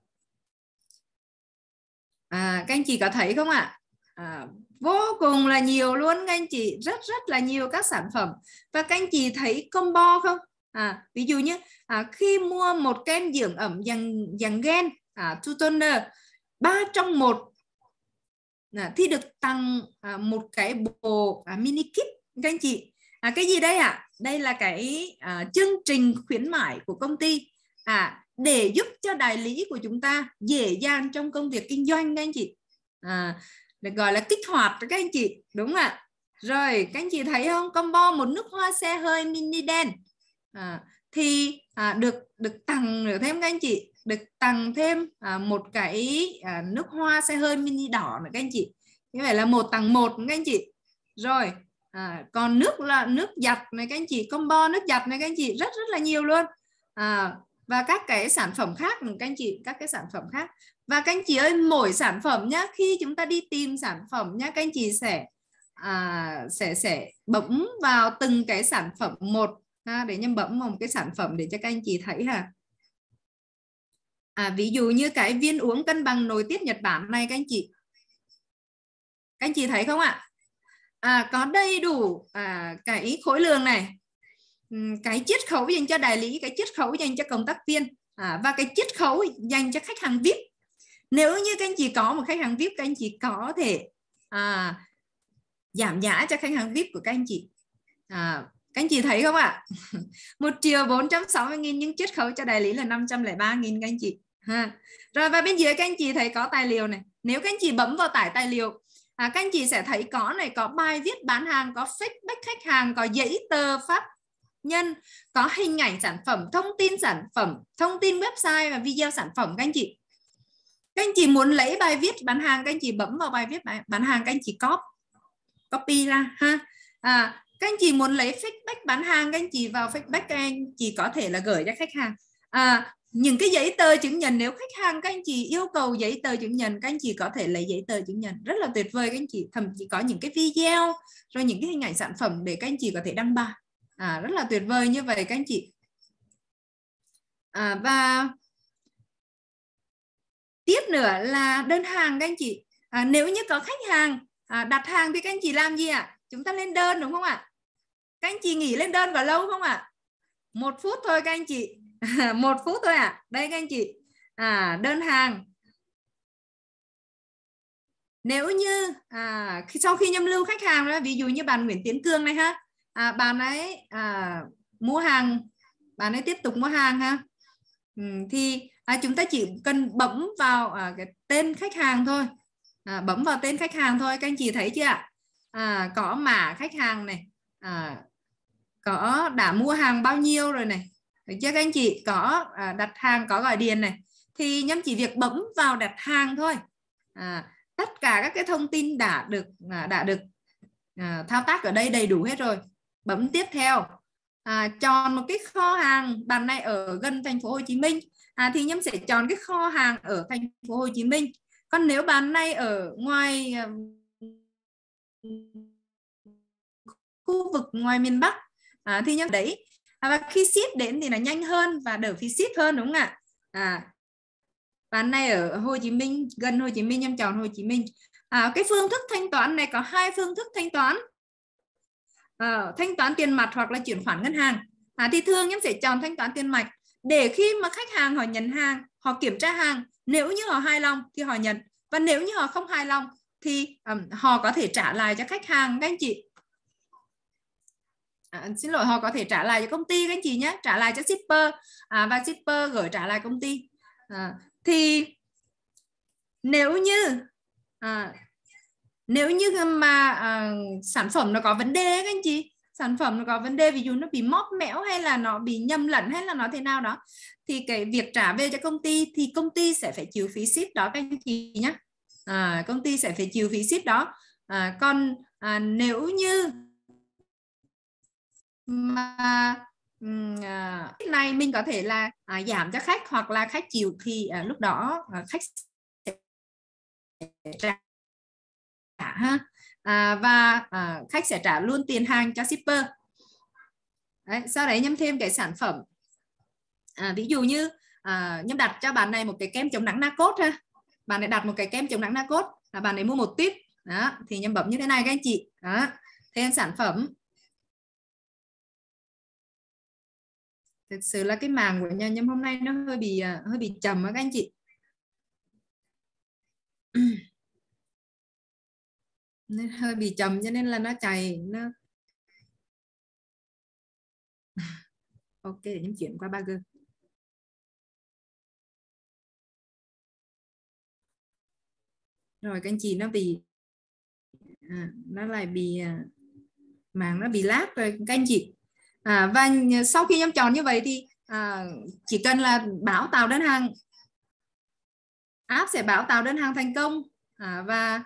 Các anh chị có thấy không ạ? Vô cùng là nhiều luôn các anh chị, rất là nhiều các sản phẩm. Và các anh chị thấy combo không? Ví dụ như khi mua một kem dưỡng ẩm dạng gen Two Toner 3 trong 1 thì được tặng một cái bộ mini kit các anh chị. Cái gì đây Đây là cái chương trình khuyến mãi của công ty để giúp cho đại lý của chúng ta dễ dàng trong công việc kinh doanh các anh chị. Được gọi là kích hoạt các anh chị, đúng ạ. Rồi các anh chị thấy không, combo một nước hoa xe hơi mini đen thì được tặng nữa thêm các anh chị, được tặng thêm một cái nước hoa xe hơi mini đỏ nữa các anh chị. Như vậy là 1 tặng 1 các anh chị. Rồi còn nước là nước giặt này các anh chị, combo nước giặt này các anh chị, rất là nhiều luôn. Và các cái sản phẩm khác các anh chị, các cái sản phẩm khác. Và các anh chị ơi, mỗi sản phẩm nhá, khi chúng ta đi tìm sản phẩm nhá, các anh chị sẽ bấm vào từng cái sản phẩm một để Nhâm bấm vào một cái sản phẩm để cho các anh chị thấy ví dụ như cái viên uống cân bằng nội tiết Nhật Bản này các anh chị. Các anh chị thấy không ạ? Có đầy đủ cái khối lượng này, cái chiết khấu dành cho đại lý, cái chiết khấu dành cho cộng tác viên và cái chiết khấu dành cho khách hàng VIP. Nếu như các anh chị có một khách hàng VIP, các anh chị có thể giảm giá cho khách hàng VIP của các anh chị. Các anh chị thấy không ạ? 1.460.000 nhưng chiết khấu cho đại lý là 503.000 các anh chị. Rồi và bên dưới các anh chị thấy có tài liệu này. Nếu các anh chị bấm vào tải tài liệu, các anh chị sẽ thấy có bài viết bán hàng, có feedback khách hàng, có giấy tờ pháp nhân, có hình ảnh sản phẩm, thông tin sản phẩm, thông tin website và video sản phẩm các anh chị. Các anh chị muốn lấy bài viết bán hàng, các anh chị bấm vào bài viết bán hàng, các anh chị copy ra các anh chị muốn lấy feedback bán hàng, các anh chị vào feedback, các anh chị có thể là gửi cho khách hàng những cái giấy tờ chứng nhận. Nếu khách hàng các anh chị yêu cầu giấy tờ chứng nhận, các anh chị có thể lấy giấy tờ chứng nhận, rất là tuyệt vời các anh chị. Thậm chí có những cái video rồi những cái hình ảnh sản phẩm để các anh chị có thể đăng bài rất là tuyệt vời như vậy các anh chị. Và tiếp nữa là đơn hàng các anh chị. Nếu như có khách hàng đặt hàng thì các anh chị làm gì chúng ta lên đơn đúng không ạ? Các anh chị nghỉ lên đơn có lâu không ạ? 1 phút thôi các anh chị. 1 phút thôi đây các anh chị. Đơn hàng. Nếu như sau khi nhâm lưu khách hàng đó, ví dụ như bạn Nguyễn Tiến Cường này bạn ấy mua hàng, bạn ấy tiếp tục mua hàng thì chúng ta chỉ cần bấm vào cái tên khách hàng thôi. Bấm vào tên khách hàng thôi, các anh chị thấy chưa ạ? Có mã khách hàng này, có đã mua hàng bao nhiêu rồi này, được chưa các anh chị? Có đặt hàng, có gọi điện này, thì nhâm chỉ việc bấm vào đặt hàng thôi. Tất cả các cái thông tin đã được thao tác ở đây đầy đủ hết rồi. Bấm tiếp theo, chọn một cái kho hàng. Bạn này ở gần thành phố Hồ Chí Minh thì nhâm sẽ chọn cái kho hàng ở thành phố Hồ Chí Minh. Còn nếu bạn này ở ngoài khu vực ngoài miền Bắc thì nhâm đấy, và khi ship đến thì là nhanh hơn và đỡ phí ship hơn, đúng không ạ? Bạn này ở Hồ Chí Minh, gần Hồ Chí Minh, em chọn Hồ Chí Minh. Cái phương thức thanh toán này có 2 phương thức thanh toán, thanh toán tiền mặt hoặc là chuyển khoản ngân hàng. Thì thường em sẽ chọn thanh toán tiền mặt để khi mà khách hàng họ nhận hàng, họ kiểm tra hàng, nếu như họ hài lòng thì họ nhận, và nếu như họ không hài lòng thì họ có thể trả lại cho khách hàng các anh chị. Xin lỗi, họ có thể trả lại cho công ty các anh chị nhé, trả lại cho shipper, và shipper gửi trả lại công ty. Thì nếu như mà sản phẩm nó có vấn đề các anh chị, sản phẩm nó có vấn đề, ví dụ nó bị móp mẽo hay là nó bị nhầm lẫn hay là nó thế nào đó, thì cái việc trả về cho công ty thì công ty sẽ phải chịu phí ship đó các anh chị nhé. Công ty sẽ phải chịu phí ship đó. Còn nếu như mà này mình có thể là giảm cho khách hoặc là khách chịu, thì lúc đó khách sẽ trả ha. Và khách sẽ trả luôn tiền hàng cho shipper. Đấy, sau đấy nhâm thêm cái sản phẩm, ví dụ như nhâm đặt cho bạn này một cái kem chống nắng Nacốt ha. Bạn này đặt một cái kem chống nắng Nacốt, bạn này mua 1 tip đó, thì nhâm bấm như thế này các anh chị đó, thêm sản phẩm. Thực sự là cái màng của nhà nhâm hôm nay nó hơi bị trầm các anh chị. Nên hơi bị trầm cho nên là nó chảy nó. Ok, để nhâm chuyển qua 3G. Rồi các anh chị, nó bị nó lại bị màng nó bị lag rồi các anh chị. Và sau khi nhâm chọn như vậy thì chỉ cần là báo tạo đơn hàng, app sẽ báo tạo đơn hàng thành công. Và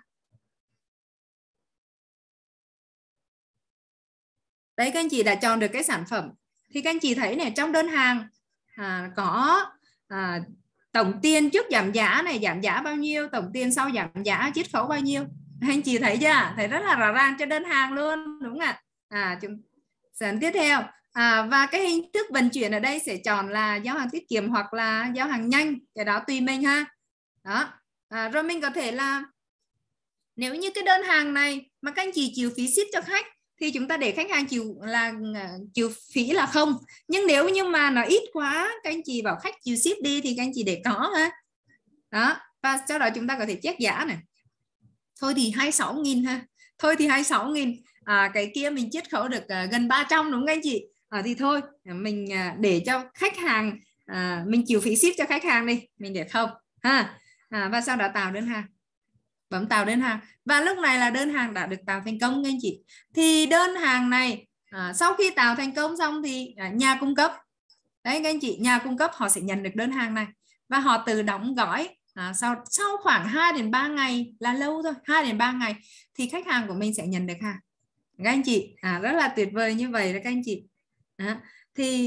đấy, các anh chị đã chọn được cái sản phẩm thì các anh chị thấy này, trong đơn hàng có tổng tiền trước giảm giá này, giảm giá bao nhiêu, tổng tiền sau giảm giá, chiết khấu bao nhiêu. Anh chị thấy chưa? Thấy rất là rõ ràng trên đơn hàng luôn, đúng không ạ? Sản tiếp theo, và cái hình thức vận chuyển ở đây sẽ chọn là giao hàng tiết kiệm hoặc là giao hàng nhanh, cái đó tùy mình ha. Đó. Rồi mình có thể là, nếu như cái đơn hàng này mà các anh chị chịu phí ship cho khách thì chúng ta để khách hàng chịu phí là không. Nhưng nếu như mà nó ít quá, các anh chị bảo khách chịu ship đi thì các anh chị để có ha. Đó. Và sau đó chúng ta có thể check giá này. Thôi thì 26.000 ha. Thôi thì 26.000. Cái kia mình chiết khấu được gần 300 đúng không anh chị? Thì thôi mình để cho khách hàng, mình chịu phí ship cho khách hàng đi, mình để không ha. Và sau đó tạo đơn hàng, bấm tạo đơn hàng, và lúc này là đơn hàng đã được tạo thành công anh chị. Thì đơn hàng này sau khi tạo thành công xong thì nhà cung cấp, đấy các anh chị, nhà cung cấp họ sẽ nhận được đơn hàng này và họ tự đóng gói. Sau khoảng 2 đến 3 ngày, là lâu thôi, 2 đến 3 ngày thì khách hàng của mình sẽ nhận được hàng các anh chị. Rất là tuyệt vời như vậy đó các anh chị. Thì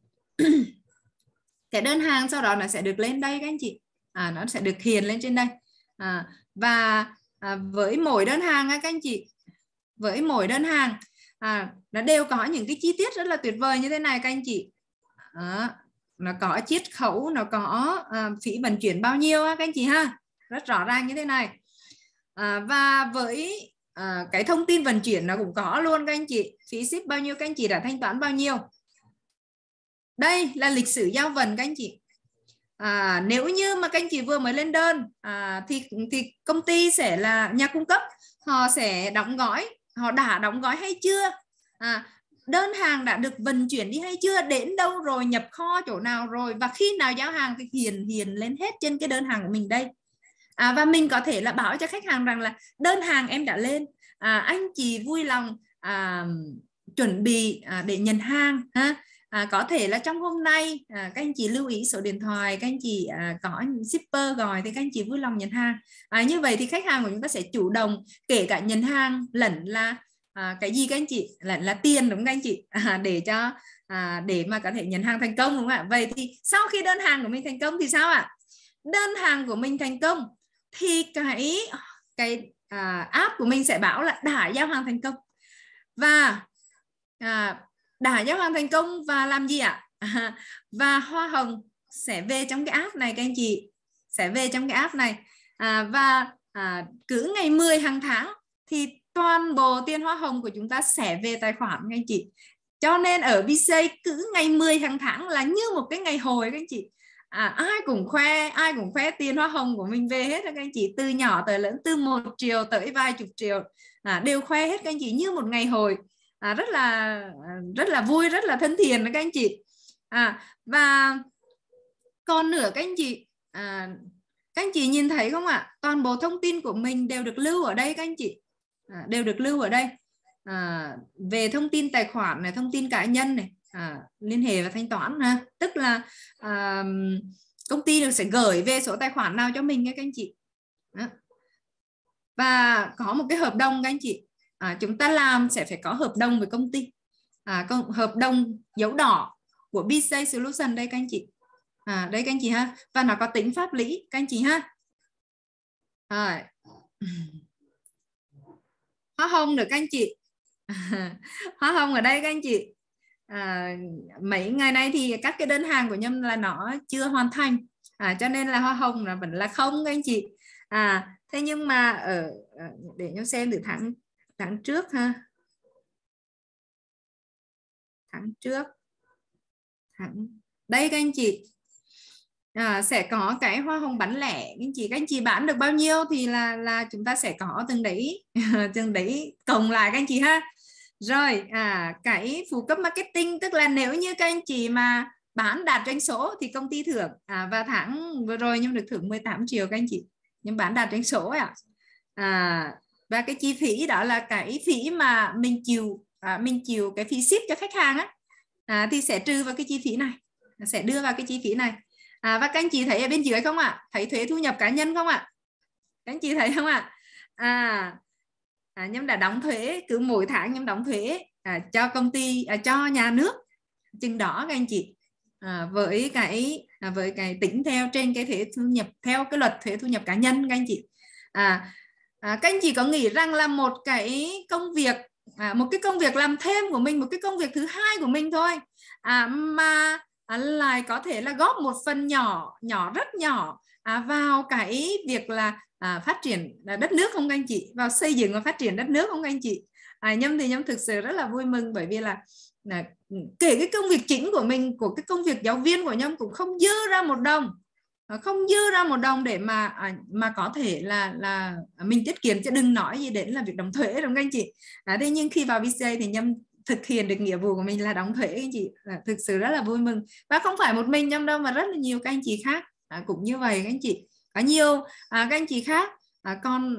cái đơn hàng sau đó nó sẽ được lên đây các anh chị, nó sẽ được hiển lên trên đây. Và với mỗi đơn hàng các anh chị, với mỗi đơn hàng nó đều có những cái chi tiết rất là tuyệt vời như thế này các anh chị. Nó có chiết khấu, nó có phí vận chuyển bao nhiêu các anh chị ha, rất rõ ràng như thế này. Và với cái thông tin vận chuyển nó cũng có luôn các anh chị, phí ship bao nhiêu, các anh chị đã thanh toán bao nhiêu. Đây là lịch sử giao vận các anh chị. Nếu như mà các anh chị vừa mới lên đơn thì công ty sẽ là nhà cung cấp, họ sẽ đóng gói, họ đã đóng gói hay chưa, đơn hàng đã được vận chuyển đi hay chưa, đến đâu rồi, nhập kho chỗ nào rồi, và khi nào giao hàng thì hiển lên hết trên cái đơn hàng của mình đây. Và mình có thể là báo cho khách hàng rằng là đơn hàng em đã lên, anh chị vui lòng chuẩn bị để nhận hàng ha. có thể là trong hôm nay các anh chị lưu ý số điện thoại, các anh chị có shipper gọi thì các anh chị vui lòng nhận hàng. Như vậy thì khách hàng của chúng ta sẽ chủ động kể cả nhận hàng lẫn là cái gì các anh chị, lẫn là tiền, đúng không các anh chị, để mà có thể nhận hàng thành công, đúng không ạ? Vậy thì sau khi đơn hàng của mình thành công thì sao ạ? Đơn hàng của mình thành công thì cái app của mình sẽ báo là đã giao hàng thành công, và đã giao hàng thành công và làm gì ạ? Và hoa hồng sẽ về trong cái app này các anh chị, sẽ về trong cái app này, và cứ ngày 10 hàng tháng thì toàn bộ tiền hoa hồng của chúng ta sẽ về tài khoản các anh chị. Cho nên ở BC cứ ngày 10 hàng tháng là như một cái ngày hồi các anh chị. Ai cũng khoe tiền hoa hồng của mình về hết các anh chị, từ nhỏ tới lớn, từ 1 triệu tới vài chục triệu, đều khoe hết các anh chị, như một ngày hồi, rất là vui, rất là thân thiện các anh chị. Và còn nữa các anh chị nhìn thấy không ạ? Toàn bộ thông tin của mình đều được lưu ở đây các anh chị, đều được lưu ở đây, về thông tin tài khoản này, thông tin cá nhân này, liên hệ và thanh toán, tức là công ty sẽ gửi về số tài khoản nào cho mình các anh chị. Và có một cái hợp đồng các anh chị, chúng ta làm sẽ phải có hợp đồng với công ty, hợp đồng dấu đỏ của BC Solution đây các anh chị, đây các anh chị ha, và nó có tính pháp lý các anh chị ha. Hóa hồng được các anh chị. Hóa hồng ở đây các anh chị, mấy ngày nay thì các cái đơn hàng của Nhâm là nó chưa hoàn thành, cho nên là hoa hồng là vẫn là không các anh chị. Thế nhưng mà để Nhâm xem từ tháng trước ha, tháng trước đây các anh chị, sẽ có cái hoa hồng bán lẻ các anh chị bán được bao nhiêu thì là chúng ta sẽ có từng đấy từng đấy cộng lại các anh chị ha. Rồi cái phụ cấp marketing, tức là nếu như các anh chị mà bán đạt doanh số thì công ty thưởng, và tháng vừa rồi nhưng được thưởng 18 triệu các anh chị, nhưng bán đạt doanh số ạ. Và cái chi phí đó là cái phí mà mình chịu cái phí ship cho khách hàng á, thì sẽ trừ vào cái chi phí này, sẽ đưa vào cái chi phí này. Và các anh chị thấy ở bên dưới không ạ? Thấy thuế thu nhập cá nhân không ạ? Các anh chị thấy không ạ? Nhâm đã đóng thuế, cứ mỗi tháng Nhâm đóng thuế cho công ty, cho nhà nước chừng đó các anh chị, với cái tính theo trên cái thuế thu nhập, theo cái luật thuế thu nhập cá nhân các anh chị. Các anh chị có nghĩ rằng là một cái công việc làm thêm của mình, một cái công việc thứ hai của mình thôi, mà lại có thể là góp một phần nhỏ rất nhỏ vào cái việc là phát triển đất nước không các anh chị, vào xây dựng và phát triển đất nước không các anh chị. Nhâm thì Nhâm thực sự rất là vui mừng, bởi vì là kể cái công việc chính của mình, của cái công việc giáo viên của Nhâm cũng không dư ra một đồng, để mà có thể là mình tiết kiệm, chứ đừng nói gì đến là việc đóng thuế, đúng không các anh chị. Thế nhưng khi vào BC thì Nhâm thực hiện được nghĩa vụ của mình là đóng thuế các anh chị, thực sự rất là vui mừng. Và không phải một mình Nhâm đâu, mà rất là nhiều các anh chị khác cũng như vậy các anh chị. Có nhiều các anh chị khác còn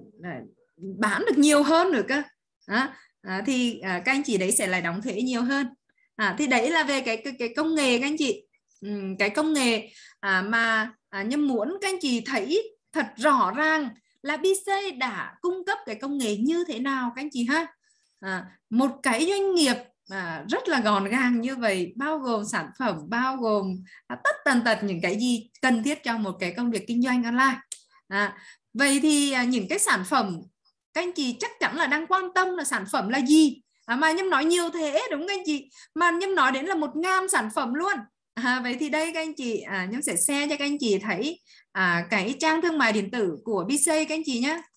bán được nhiều hơn nữa cơ, thì các anh chị đấy sẽ lại đóng thuế nhiều hơn. Thì đấy là về cái công nghệ các anh chị. Cái công nghệ mà Nhâm muốn các anh chị thấy thật rõ ràng là BC đã cung cấp cái công nghệ như thế nào các anh chị ha. Một cái doanh nghiệp rất là gọn gàng như vậy, bao gồm sản phẩm, bao gồm tất tần tật những cái gì cần thiết cho một cái công việc kinh doanh online. Vậy thì những cái sản phẩm các anh chị chắc chắn là đang quan tâm là sản phẩm là gì, mà Nhâm nói nhiều thế đúng không các anh chị, mà Nhâm nói đến là 1000 sản phẩm luôn. Vậy thì đây các anh chị, Nhâm sẽ share cho các anh chị thấy cái trang thương mại điện tử của BC các anh chị nhé.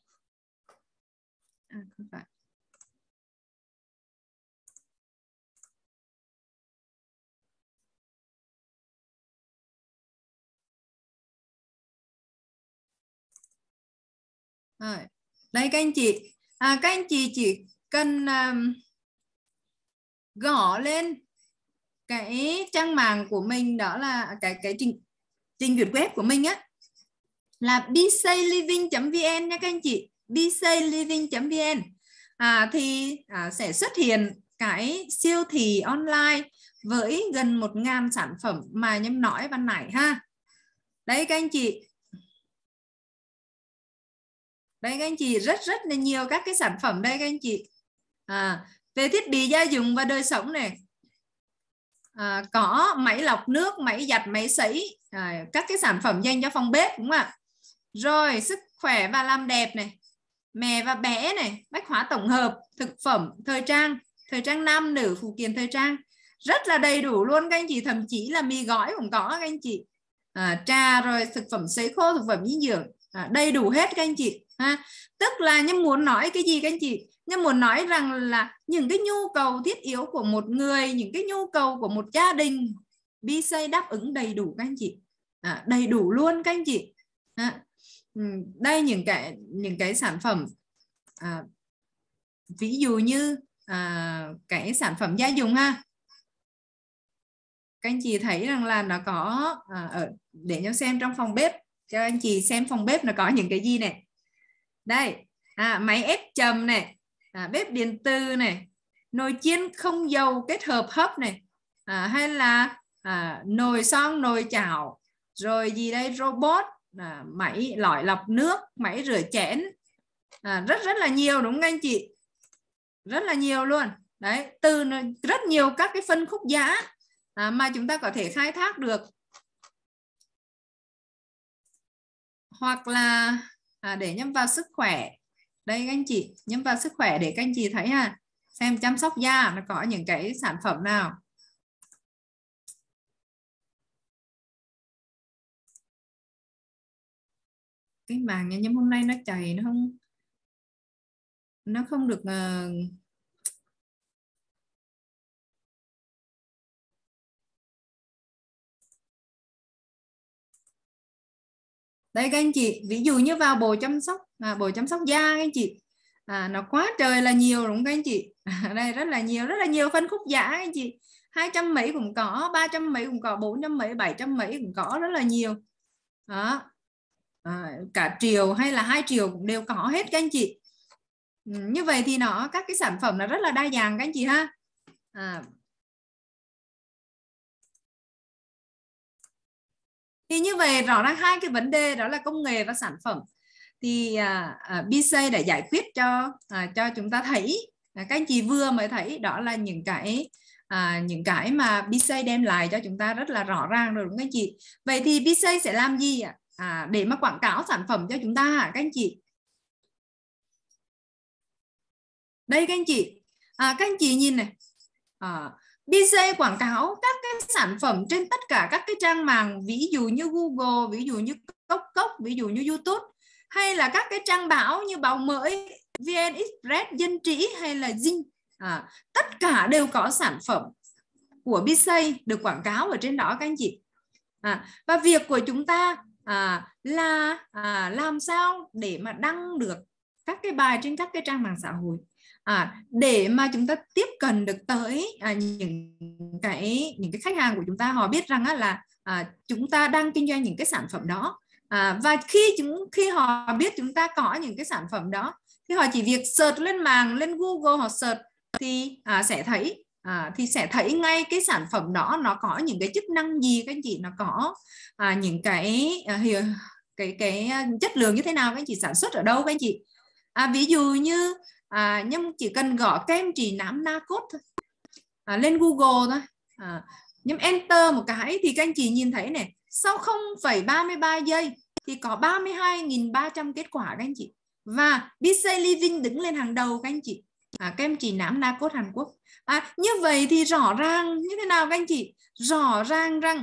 Không phải. Rồi. Đây các anh chị, các anh chị chỉ cần gõ lên cái trang mạng của mình, đó là cái trình duyệt web của mình á, là bcliving.vn nha các anh chị, bcliving.vn, thì sẽ xuất hiện cái siêu thị online với gần 1.000 sản phẩm mà Nhâm nói ban nãy ha. Đấy các anh chị. Đây các anh chị, rất là nhiều các cái sản phẩm đây các anh chị. Về thiết bị gia dụng và đời sống này, có máy lọc nước, máy giặt, máy sấy, các cái sản phẩm dành cho phòng bếp, đúng không ạ? Rồi sức khỏe và làm đẹp này, mẹ và bé này, bách hóa tổng hợp, thực phẩm, thời trang nam nữ, phụ kiện thời trang, rất là đầy đủ luôn các anh chị. Thậm chí là mì gói cũng có các anh chị, trà, rồi thực phẩm sấy khô, thực phẩm dinh dưỡng, đầy đủ hết các anh chị ha. Tức là Nhâm muốn nói cái gì các anh chị? Nhâm muốn nói rằng là những cái nhu cầu thiết yếu của một người, những cái nhu cầu của một gia đình, B-Say đáp ứng đầy đủ các anh chị, đầy đủ luôn các anh chị. Đây những cái sản phẩm, ví dụ như cái sản phẩm gia dụng ha. Các anh chị thấy rằng là nó có để nhau xem trong phòng bếp, cho anh chị xem phòng bếp nó có những cái gì này. Đây, máy ép chầm này, bếp điện từ này, nồi chiên không dầu kết hợp hấp này, hay là nồi son, nồi chảo, rồi gì đây, robot, máy lọc lọc nước, máy rửa chén, rất là nhiều, đúng không anh chị? Rất là nhiều luôn. Đấy, từ rất nhiều các cái phân khúc giá mà chúng ta có thể khai thác được. Hoặc là để nhắm vào sức khỏe. Đây các anh chị, nhắm vào sức khỏe để các anh chị thấy ha. Xem chăm sóc da nó có những cái sản phẩm nào. Cái màng nhâm hôm nay nó chảy, nó không được đây các anh chị, ví dụ như vào bộ chăm sóc da các anh chị, nó quá trời là nhiều, đúng không các anh chị? Đây rất là nhiều phân khúc giá các anh chị, 200 mấy cũng có, 300 mấy cũng có, 400 mấy, 700 mấy cũng có, rất là nhiều đó. Cả triệu hay là 2 triệu cũng đều có hết các anh chị. Như vậy thì các cái sản phẩm là rất là đa dạng các anh chị ha. Thì như vậy rõ ràng hai cái vấn đề đó là công nghệ và sản phẩm thì B-Say đã giải quyết cho chúng ta thấy, các anh chị vừa mới thấy đó là những cái mà B-Say đem lại cho chúng ta rất là rõ ràng rồi, đúng không anh chị? Vậy thì B-Say sẽ làm gì để mà quảng cáo sản phẩm cho chúng ta hả các anh chị? Đây các anh chị, các anh chị nhìn này, B-Say quảng cáo các cái sản phẩm trên tất cả các cái trang mạng, ví dụ như Google, ví dụ như Cốc, ví dụ như YouTube, hay là các cái trang báo như Báo Mới, VN Express, Dân Trí hay là Zing, tất cả đều có sản phẩm của B-Say được quảng cáo ở trên đó các anh chị. Và việc của chúng ta là làm sao để mà đăng được các cái bài trên các cái trang mạng xã hội, để mà chúng ta tiếp cận được tới những cái khách hàng của chúng ta, họ biết rằng là chúng ta đang kinh doanh những cái sản phẩm đó, và khi họ biết chúng ta có những cái sản phẩm đó thì họ chỉ việc search lên mạng, lên Google họ search thì sẽ thấy ngay cái sản phẩm đó nó có những cái chức năng gì các anh chị, nó có những cái chất lượng như thế nào, các anh chị sản xuất ở đâu các anh chị. Ví dụ như nhưng chỉ cần gõ kem trì nám Nacốt thôi, lên Google thôi, nhưng enter một cái thì các anh chị nhìn thấy này, sau 0,33 giây thì có 32.300 kết quả các anh chị, và B-Say Living đứng lên hàng đầu các anh chị, kem trì nám Nacốt Hàn Quốc. Như vậy thì rõ ràng như thế nào các anh chị? Rõ ràng rằng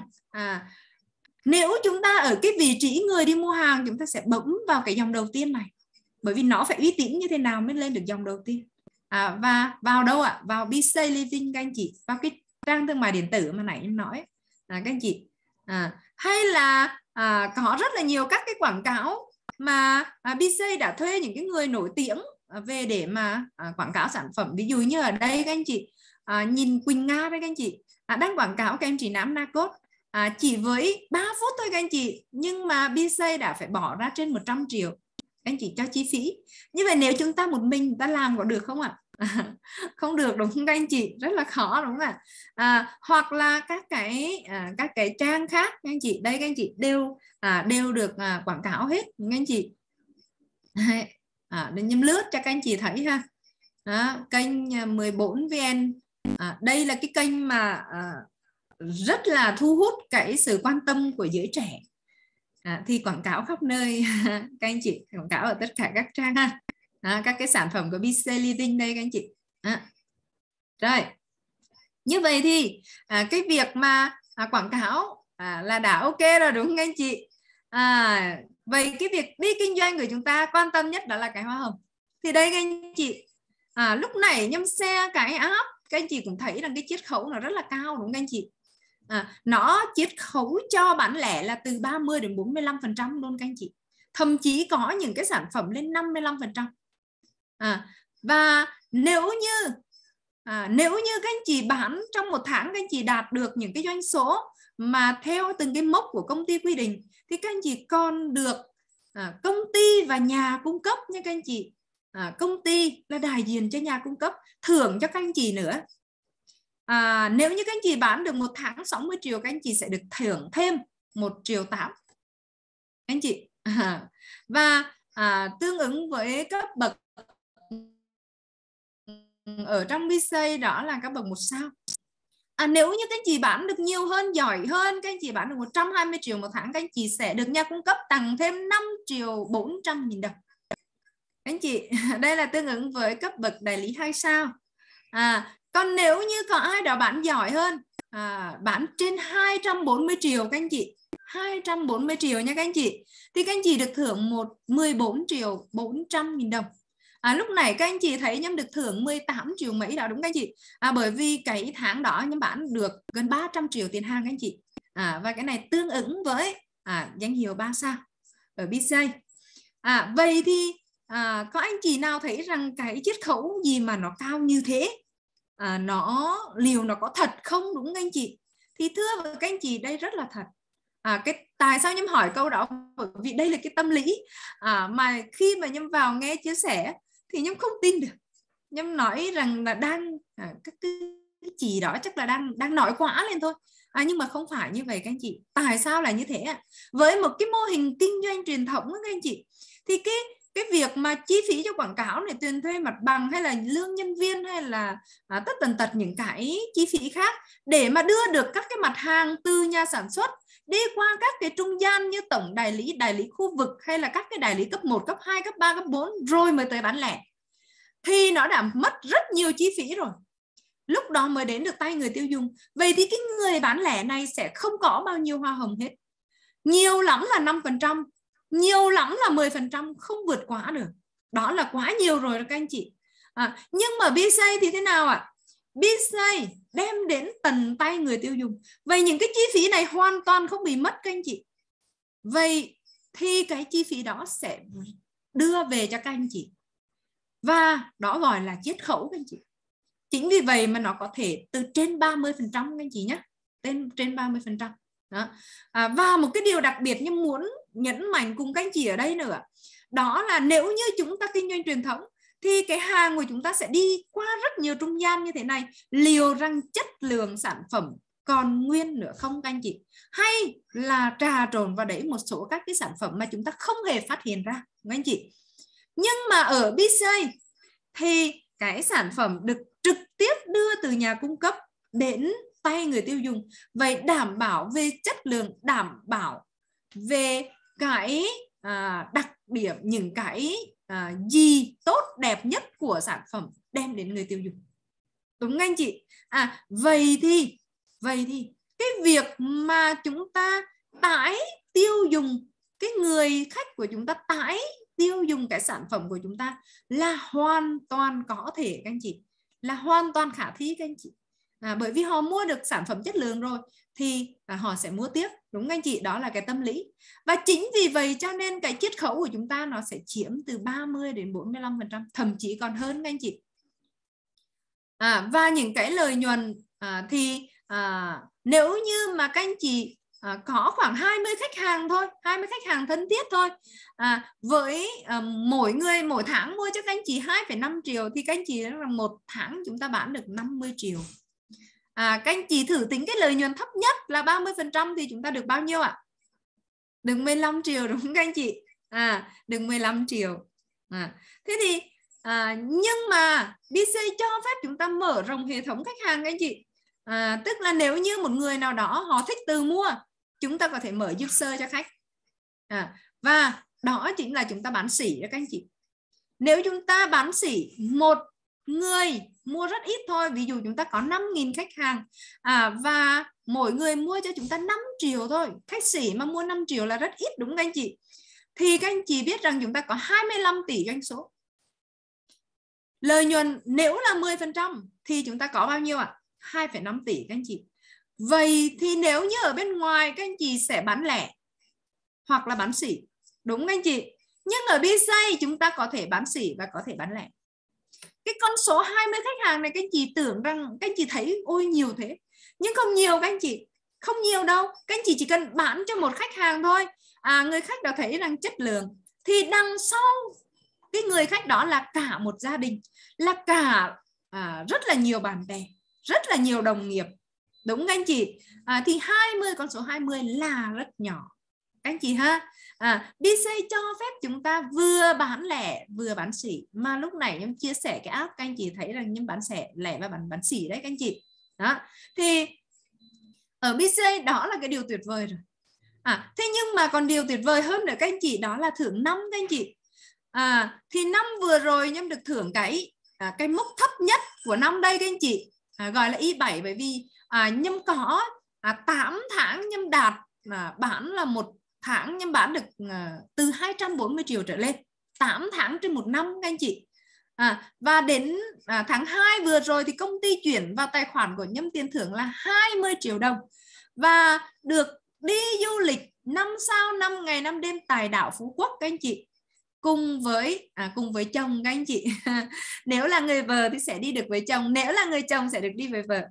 nếu chúng ta ở cái vị trí người đi mua hàng, chúng ta sẽ bấm vào cái dòng đầu tiên này, bởi vì nó phải uy tín như thế nào mới lên được dòng đầu tiên. Và vào đâu ạ? Vào B-Say Living các anh chị, vào cái trang thương mại điện tử mà nãy em nói các anh chị. Hay là có rất là nhiều các cái quảng cáo mà B-Say đã thuê những cái người nổi tiếng về để mà quảng cáo sản phẩm. Ví dụ như ở đây các anh chị nhìn Quỳnh Nga đây các anh chị, đang quảng cáo kem trì nám Nacốt chỉ với 3 phút thôi các anh chị, nhưng mà B-Say đã phải bỏ ra trên 100 triệu anh chị cho chi phí. Như vậy nếu chúng ta một mình ta làm có được không ạ? Không được đúng không các anh chị, rất là khó đúng không ạ? Hoặc là các cái trang khác các anh chị, đây các anh chị đều được quảng cáo hết các anh chị. Để nhâm lướt cho các anh chị thấy ha. Kênh 14VN, đây là cái kênh mà rất là thu hút cái sự quan tâm của giới trẻ. Thì quảng cáo khắp nơi các anh chị, quảng cáo ở tất cả các trang ha. Các cái sản phẩm của BC Living đây các anh chị. Rồi, như vậy thì cái việc mà quảng cáo là đã ok rồi đúng không anh chị? Vậy cái việc đi kinh doanh của chúng ta quan tâm nhất đó là cái hoa hồng. Thì đây các anh chị, lúc này Nhâm share cái app, các anh chị cũng thấy rằng cái chiết khấu nó rất là cao đúng không anh chị? Nó chiết khấu cho bán lẻ là từ 30 đến 45% luôn các anh chị. Thậm chí có những cái sản phẩm lên 55%. Và nếu như các anh chị bán trong một tháng, các anh chị đạt được những cái doanh số mà theo từng cái mốc của công ty quy định, thì các anh chị còn được công ty và nhà cung cấp nha các anh chị. Công ty là đại diện cho nhà cung cấp thưởng cho các anh chị nữa. Nếu như các anh chị bán được một tháng 60 triệu, các anh chị sẽ được thưởng thêm 1,8 triệu các anh chị. Và tương ứng với cấp bậc ở trong BC đó là các bậc 1 sao. Nếu như các anh chị bán được nhiều hơn, giỏi hơn, các anh chị bán được 120 triệu một tháng, các anh chị sẽ được nhà cung cấp tặng thêm 5.400.000 đồng. Các anh chị, đây là tương ứng với cấp bậc đại lý 2 sao. Còn nếu như có ai đó bán giỏi hơn, bán trên 240 triệu các anh chị, 240 triệu nha các anh chị, thì các anh chị được thưởng 14.400.000 đồng. Lúc này các anh chị thấy Nhâm được thưởng 18 triệu mấy đó đúng các anh chị. Bởi vì cái tháng đó Nhâm bán được gần 300 triệu tiền hàng các anh chị. Và cái này tương ứng với danh hiệu 3 sao ở BC. Vậy thì có anh chị nào thấy rằng cái chiết khấu gì mà nó cao như thế, liệu nó có thật không đúng các anh chị? Thì thưa với các anh chị, đây rất là thật. Tại sao Nhâm hỏi câu đó? Bởi vì đây là cái tâm lý mà khi mà Nhâm vào nghe chia sẻ thì Nhâm không tin được. Nhâm nói rằng là các cái chị đó chắc là đang nói quá lên thôi. Nhưng mà không phải như vậy các anh chị. Tại sao là như thế ạ? Với một cái mô hình kinh doanh truyền thống các anh chị, thì cái việc mà chi phí cho quảng cáo này, tiền thuê mặt bằng hay là lương nhân viên hay là tất tần tật những cái chi phí khác để mà đưa được các cái mặt hàng từ nhà sản xuất đi qua các cái trung gian như tổng đại lý khu vực hay là các cái đại lý cấp 1, cấp 2, cấp 3, cấp 4 rồi mới tới bán lẻ, thì nó đã mất rất nhiều chi phí rồi, lúc đó mới đến được tay người tiêu dùng. Vậy thì cái người bán lẻ này sẽ không có bao nhiêu hoa hồng hết, nhiều lắm là 5%, nhiều lắm là 10%, không vượt quá được. Đó là quá nhiều rồi các anh chị. Nhưng mà BC thì thế nào ạ? BC đem đến tận tay người tiêu dùng. Vậy những cái chi phí này hoàn toàn không bị mất các anh chị. Vậy thì cái chi phí đó sẽ đưa về cho các anh chị. Và đó gọi là chiết khấu các anh chị. Chính vì vậy mà nó có thể từ trên 30% các anh chị nhé. Trên 30%. Đó. Và một cái điều đặc biệt nhưng muốn nhấn mạnh cùng các anh chị ở đây nữa, đó là nếu như chúng ta kinh doanh truyền thống thì cái hàng của chúng ta sẽ đi qua rất nhiều trung gian như thế này, liệu rằng chất lượng sản phẩm còn nguyên nữa không các anh chị, hay là trà trộn vào đấy một số các cái sản phẩm mà chúng ta không hề phát hiện ra các anh chị. Nhưng mà ở BC thì cái sản phẩm được trực tiếp đưa từ nhà cung cấp đến tay người tiêu dùng. Vậy đảm bảo về chất lượng, đảm bảo về cái đặc điểm, những cái gì tốt đẹp nhất của sản phẩm đem đến người tiêu dùng. Đúng không anh chị? Vậy thì cái việc mà chúng ta tải tiêu dùng, cái người khách của chúng ta tải tiêu dùng cái sản phẩm của chúng ta là hoàn toàn có thể các anh chị, là hoàn toàn khả thi các anh chị. Bởi vì họ mua được sản phẩm chất lượng rồi thì họ sẽ mua tiếp, đúng anh chị? Đó là cái tâm lý. Và chính vì vậy cho nên cái chiết khấu của chúng ta nó sẽ chiếm từ 30 đến 45%, thậm chí còn hơn các anh chị. Và những cái lợi nhuận thì nếu như mà các anh chị có khoảng 20 khách hàng thôi, 20 khách hàng thân thiết thôi. Với mỗi người mỗi tháng mua cho các anh chị 2,5 triệu thì các anh chị là một tháng chúng ta bán được 50 triệu. Các anh chị thử tính cái lợi nhuận thấp nhất là 30% thì chúng ta được bao nhiêu ạ? Được 15 triệu đúng không các anh chị? Được 15 triệu. Thế thì nhưng mà BC cho phép chúng ta mở rộng hệ thống khách hàng các anh chị. Tức là nếu như một người nào đó họ thích từ mua, chúng ta có thể mở user cho khách. Và đó chính là chúng ta bán sỉ đó các anh chị. Nếu chúng ta bán sỉ một người mua rất ít thôi, ví dụ chúng ta có 5.000 khách hàng và mỗi người mua cho chúng ta 5 triệu thôi, khách sỉ mà mua 5 triệu là rất ít đúng không các anh chị? Thì các anh chị biết rằng chúng ta có 25 tỷ doanh số. Lợi nhuận nếu là 10% thì chúng ta có bao nhiêu ạ? 2,5 tỷ các anh chị. Vậy thì nếu như ở bên ngoài các anh chị sẽ bán lẻ hoặc là bán sỉ, đúng không anh chị? Nhưng ở BC chúng ta có thể bán sỉ và có thể bán lẻ. Cái con số 20 khách hàng này các anh chị tưởng rằng, các anh chị thấy ôi nhiều thế, nhưng không nhiều các anh chị, không nhiều đâu. Các anh chị chỉ cần bán cho một khách hàng thôi, người khách đã thấy rằng chất lượng, thì đằng sau cái người khách đó là cả một gia đình, là cả rất là nhiều bạn bè, rất là nhiều đồng nghiệp, đúng không anh chị? Thì 20, con số 20 là rất nhỏ các anh chị ha. BC cho phép chúng ta vừa bán lẻ vừa bán sỉ, mà lúc này em chia sẻ cái app các anh chị thấy rằng nhưng bán lẻ và bán sỉ đấy các anh chị. Đó thì ở BC đó là cái điều tuyệt vời rồi. Thế nhưng mà còn điều tuyệt vời hơn nữa các anh chị, đó là thưởng năm các anh chị. Thì năm vừa rồi nhâm được thưởng cái mốc thấp nhất của năm đây các anh chị, gọi là Y7, bởi vì nhâm có 8 tháng nhâm đạt bán là một tháng nhâm bán được từ 240 triệu trở lên, 8 tháng trên một năm các anh chị. Và đến tháng 2 vừa rồi thì công ty chuyển vào tài khoản của nhâm tiền thưởng là 20 triệu đồng và được đi du lịch 5 sao 5 ngày 5 đêm tại đảo Phú Quốc các anh chị, cùng với chồng các anh chị. Nếu là người vợ thì sẽ đi được với chồng, nếu là người chồng sẽ được đi với vợ.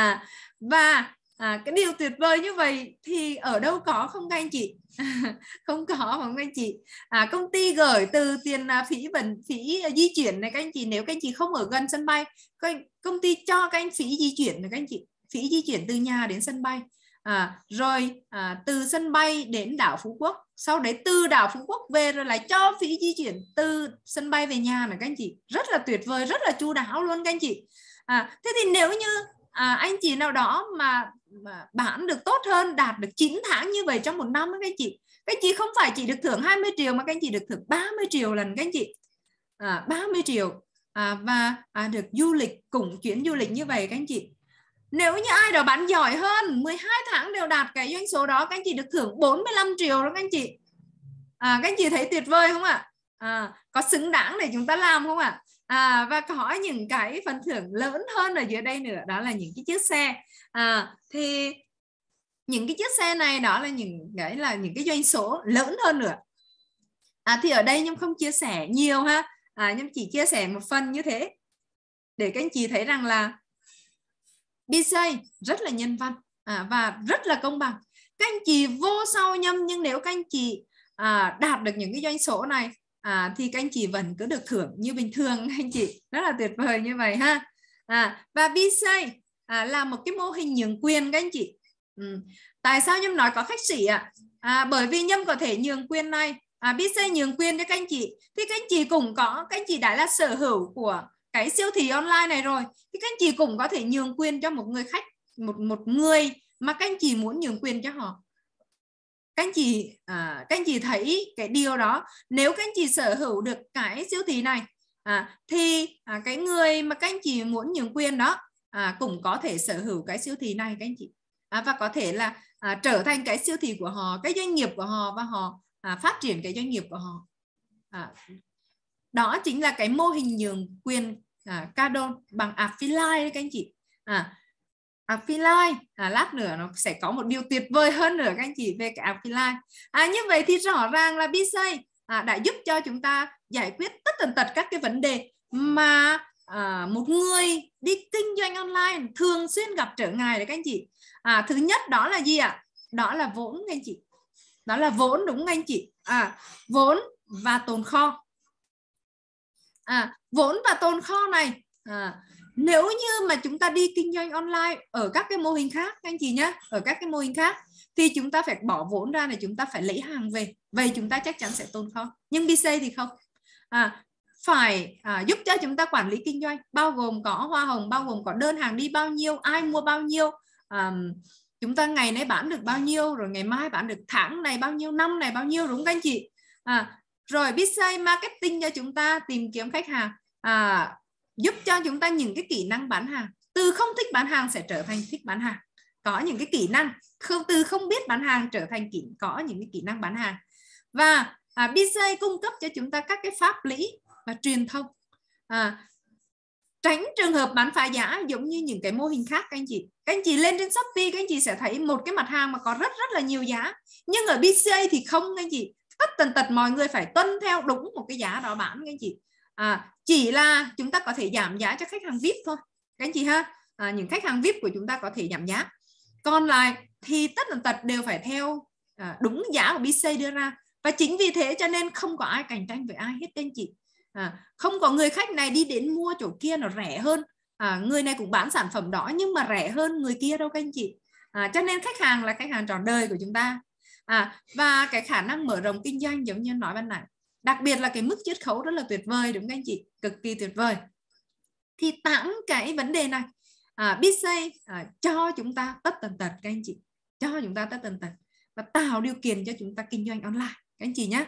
Và cái điều tuyệt vời như vậy thì ở đâu có không các anh chị? Không có không các anh chị? Công ty gửi từ tiền phí di chuyển này các anh chị, nếu các anh chị không ở gần sân bay, công ty cho các anh phí di chuyển này các anh chị, phí di chuyển từ nhà đến sân bay. Rồi từ sân bay đến đảo Phú Quốc, sau đấy từ đảo Phú Quốc về rồi lại cho phí di chuyển từ sân bay về nhà này các anh chị, rất là tuyệt vời, rất là chu đáo luôn các anh chị. Thế thì nếu như anh chị nào đó mà bán được tốt hơn, đạt được 9 tháng như vậy trong một năm các anh chị không phải chỉ được thưởng 20 triệu mà các anh chị được thưởng 30 triệu lần các anh chị. 30 triệu và được du lịch cùng chuyến du lịch như vậy các anh chị. Nếu như ai đó bán giỏi hơn 12 tháng đều đạt cái doanh số đó, các anh chị được thưởng 45 triệu đó các anh chị. Các anh chị thấy tuyệt vời không ạ? Có xứng đáng để chúng ta làm không ạ? Và có những cái phần thưởng lớn hơn ở dưới đây nữa, đó là những cái chiếc xe. Thì những cái chiếc xe này đó là những cái doanh số lớn hơn nữa. Thì ở đây Nhung không chia sẻ nhiều ha, Nhung chỉ chia sẻ một phần như thế để các anh chị thấy rằng là BC rất là nhân văn và rất là công bằng. Các anh chị vô sau Nhâm, nhưng nếu các anh chị đạt được những cái doanh số này thì các anh chị vẫn cứ được thưởng như bình thường. Các anh chị rất là tuyệt vời như vậy ha. Và BC là một cái mô hình nhường quyền các anh chị. Tại sao Nhâm nói có khách sỉ ạ? Bởi vì Nhâm có thể nhường quyền này, BC nhường quyền cho các anh chị, thì các anh chị cũng có, các anh chị đã là sở hữu của cái siêu thị online này rồi, thì các anh chị cũng có thể nhường quyền cho một người khách, một người mà các anh chị muốn nhường quyền cho họ. Các anh chị thấy cái điều đó, nếu các anh chị sở hữu được cái siêu thị này thì cái người mà các anh chị muốn nhường quyền đó cũng có thể sở hữu cái siêu thị này các anh chị, và có thể là trở thành cái siêu thị của họ, cái doanh nghiệp của họ, và họ phát triển cái doanh nghiệp của họ. Đó chính là cái mô hình nhường quyền Cardone bằng Affiliate các anh chị. Affiliate lát nữa nó sẽ có một điều tuyệt vời hơn nữa các anh chị về cái Affiliate. Như vậy thì rõ ràng là BC đã giúp cho chúng ta giải quyết tất tần tật các cái vấn đề mà một người đi kinh doanh online thường xuyên gặp trở ngại đấy các anh chị. Thứ nhất đó là gì ạ? Đó là vốn các anh chị. đó là vốn, đúng không anh chị? Vốn và tồn kho. Vốn và tồn kho này nếu như mà chúng ta đi kinh doanh online ở các cái mô hình khác anh chị nhé, ở các cái mô hình khác thì chúng ta phải bỏ vốn ra này, chúng ta phải lấy hàng về, vậy chúng ta chắc chắn sẽ tồn kho. Nhưng BC thì không, phải giúp cho chúng ta quản lý kinh doanh, bao gồm có hoa hồng, bao gồm có đơn hàng đi bao nhiêu, ai mua bao nhiêu, chúng ta ngày nay bán được bao nhiêu, rồi ngày mai bán được tháng này bao nhiêu, năm này bao nhiêu, đúng không anh chị? Rồi BC marketing cho chúng ta tìm kiếm khách hàng, giúp cho chúng ta những cái kỹ năng bán hàng, từ không thích bán hàng sẽ trở thành thích bán hàng, có những cái kỹ năng, từ không biết bán hàng trở thành có những cái kỹ năng bán hàng. Và BC cung cấp cho chúng ta các cái pháp lý và truyền thông, tránh trường hợp bán phá giá giống như những cái mô hình khác. Các anh chị lên trên Shopee, các anh chị sẽ thấy một cái mặt hàng mà có rất là nhiều giá, nhưng ở BC thì không các anh chị, tất tần tật mọi người phải tuân theo đúng một cái giá đó bán các anh chị. Chỉ là chúng ta có thể giảm giá cho khách hàng VIP thôi các anh chị ha, những khách hàng VIP của chúng ta có thể giảm giá, còn lại thì tất tần tật đều phải theo đúng giá của BC đưa ra. Và chính vì thế cho nên không có ai cạnh tranh với ai hết các anh chị. Không có người khách này đi đến mua chỗ kia nó rẻ hơn, người này cũng bán sản phẩm đó nhưng mà rẻ hơn người kia đâu các anh chị. Cho nên khách hàng là khách hàng trọn đời của chúng ta. Và cái khả năng mở rộng kinh doanh giống như nói ban nãy, đặc biệt là cái mức chiết khấu rất là tuyệt vời, đúng không anh chị? Cực kỳ tuyệt vời. Thì 8 cái vấn đề này BC cho chúng ta tất tần tật các anh chị, cho chúng ta tất tần tật và tạo điều kiện cho chúng ta kinh doanh online các anh chị nhé.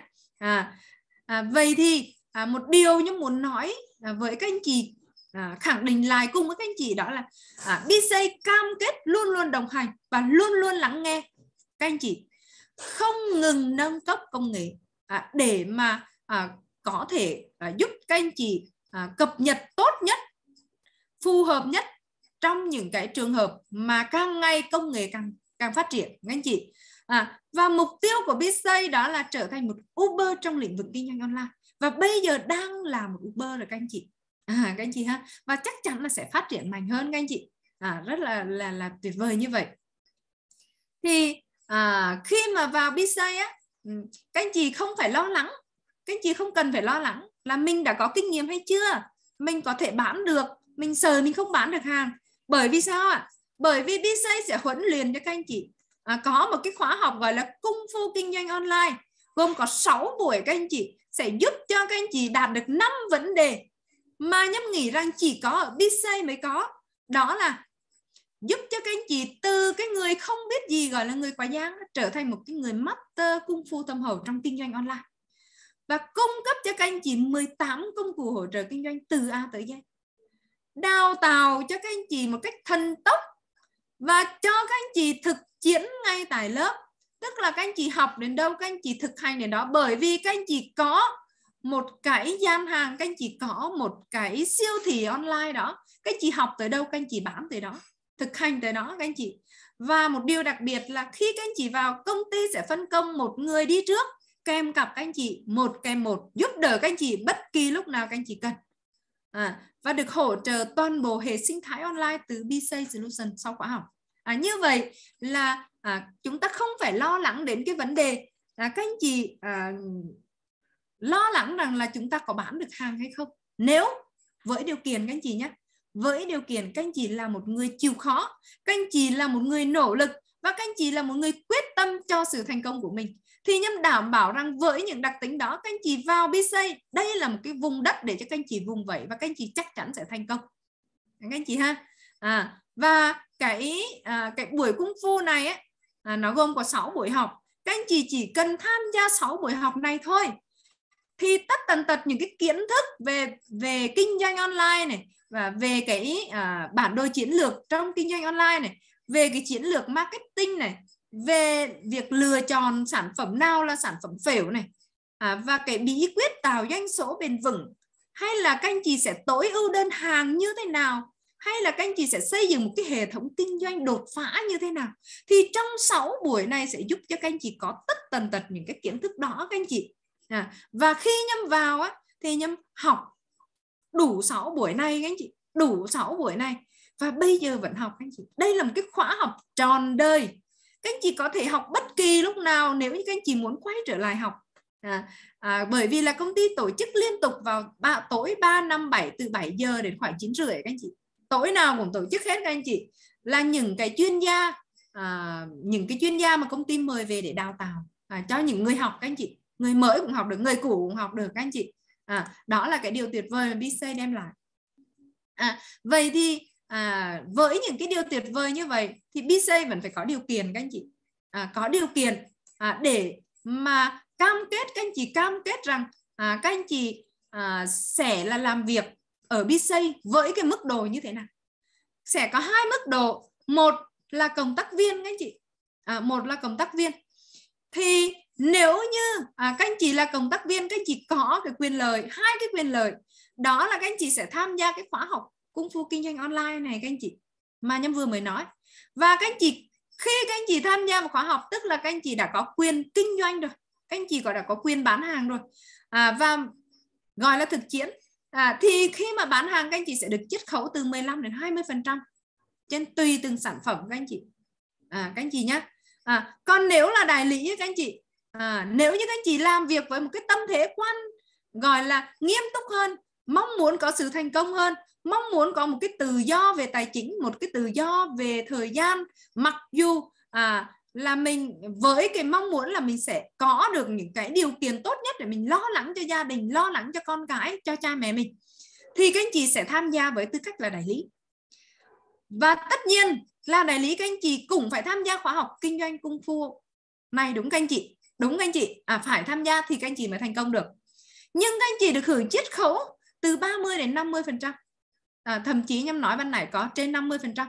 Vậy thì một điều nhưng muốn nói với các anh chị, khẳng định lại cùng với các anh chị, đó là BC cam kết luôn luôn đồng hành và luôn luôn lắng nghe các anh chị, không ngừng nâng cấp công nghệ để mà có thể giúp các anh chị cập nhật tốt nhất, phù hợp nhất trong những cái trường hợp mà càng ngày công nghệ càng phát triển các anh chị. Và mục tiêu của BC đó là trở thành một Uber trong lĩnh vực kinh doanh online, và bây giờ đang là một Uber rồi các anh chị. Các anh chị ha, và chắc chắn là sẽ phát triển mạnh hơn các anh chị. Rất là tuyệt vời như vậy. Thì khi mà vào BC các anh chị không phải lo lắng, các anh chị không cần phải lo lắng là mình đã có kinh nghiệm hay chưa, mình có thể bán được, mình sợ mình không bán được hàng. Bởi vì sao ạ? Bởi vì BC sẽ huấn luyện cho các anh chị có một cái khóa học gọi là Kung Fu Kinh doanh Online, gồm có 6 buổi các anh chị, sẽ giúp cho các anh chị đạt được 5 vấn đề mà Nhâm nghĩ rằng chỉ có ở BC mới có. Đó là giúp cho các anh chị từ cái người không biết gì gọi là người quá giang trở thành một cái người master Kung Fu tâm hồn trong kinh doanh online, và cung cấp cho các anh chị 18 công cụ hỗ trợ kinh doanh từ A tới Z, đào tạo cho các anh chị một cách thần tốc và cho các anh chị thực chiến ngay tại lớp. Tức là các anh chị học đến đâu các anh chị thực hành đến đó, bởi vì các anh chị có một cái gian hàng, các anh chị có một cái siêu thị online đó, các anh chị học tới đâu các anh chị bán tới đó, thực hành tới đó các anh chị. Và một điều đặc biệt là khi các anh chị vào, công ty sẽ phân công một người đi trước kèm cặp các anh chị, một kèm một, giúp đỡ các anh chị bất kỳ lúc nào các anh chị cần. Và được hỗ trợ toàn bộ hệ sinh thái online từ BC Solution sau khóa học. Như vậy là chúng ta không phải lo lắng đến cái vấn đề các anh chị lo lắng rằng là chúng ta có bán được hàng hay không. Nếu với điều kiện các anh chị nhé, với điều kiện các anh chị là một người chịu khó, các anh chị là một người nỗ lực và các anh chị là một người quyết tâm cho sự thành công của mình, thì Nhâm đảm bảo rằng với những đặc tính đó, các anh chị vào BC, đây là một cái vùng đất để cho các anh chị vùng vẫy và các anh chị chắc chắn sẽ thành công các anh chị ha. Và cái buổi Kung Fu này ấy, nó gồm có 6 buổi học. Các anh chị chỉ cần tham gia 6 buổi học này thôi thì tất tần tật những cái kiến thức về kinh doanh online này, và về cái bản đồ chiến lược trong kinh doanh online này, về cái chiến lược marketing này, về việc lựa chọn sản phẩm nào là sản phẩm phễu này, và cái bí quyết tạo doanh số bền vững, hay là các anh chị sẽ tối ưu đơn hàng như thế nào, hay là các anh chị sẽ xây dựng một cái hệ thống kinh doanh đột phá như thế nào, thì trong 6 buổi này sẽ giúp cho các anh chị có tất tần tật những cái kiến thức đó các anh chị. Và khi Nhâm vào thì Nhâm học đủ 6 buổi này các anh chị, đủ 6 buổi này, và bây giờ vẫn học các anh chị. Đây là một cái khóa học tròn đời, Các anh chị có thể học bất kỳ lúc nào nếu như các anh chị muốn quay trở lại học. Bởi vì là công ty tổ chức liên tục vào tối 3, 5, 7 từ 7 giờ đến khoảng 9 rưỡi các anh chị. Tối nào cũng tổ chức hết các anh chị, là những cái chuyên gia mà công ty mời về để đào tạo cho những người học các anh chị. Người mới cũng học được, người cũ cũng học được các anh chị. Đó là cái điều tuyệt vời mà BC đem lại. Vậy thì với những cái điều tuyệt vời như vậy thì BC vẫn phải có điều kiện các anh chị. Có điều kiện để mà cam kết, các anh chị cam kết rằng các anh chị sẽ là làm việc ở BC với cái mức độ như thế nào. Sẽ có hai mức độ, một là cộng tác viên các anh chị, một là cộng tác viên. Thì nếu như các anh chị là cộng tác viên, các anh chị có cái quyền lợi, hai cái quyền lợi đó là các anh chị sẽ tham gia cái khóa học Kung Fu kinh doanh online này các anh chị mà Nhâm vừa mới nói. Và các anh chị khi các anh chị tham gia một khóa học tức là các anh chị đã có quyền kinh doanh rồi, các anh chị đã có quyền bán hàng rồi, và gọi là thực chiến. Thì khi mà bán hàng các anh chị sẽ được chiết khấu từ 15 đến 20% trên tùy từng sản phẩm các anh chị. Các anh chị nhé. Còn nếu là đại lý các anh chị, nếu như các anh chị làm việc với một cái tâm thế quan gọi là nghiêm túc hơn, mong muốn có sự thành công hơn, mong muốn có một cái tự do về tài chính, một cái tự do về thời gian, mặc dù là mình với cái mong muốn là mình sẽ có được những cái điều kiện tốt nhất để mình lo lắng cho gia đình, lo lắng cho con cái, cho cha mẹ mình, thì các anh chị sẽ tham gia với tư cách là đại lý. Và tất nhiên là đại lý các anh chị cũng phải tham gia khóa học kinh doanh Kung Fu này, đúng các anh chị? Đúng các anh chị, phải tham gia thì các anh chị mới thành công được. Nhưng các anh chị được hưởng chiết khấu từ 30 đến 50%, thậm chí Nhâm nói ban nãy có trên 50%.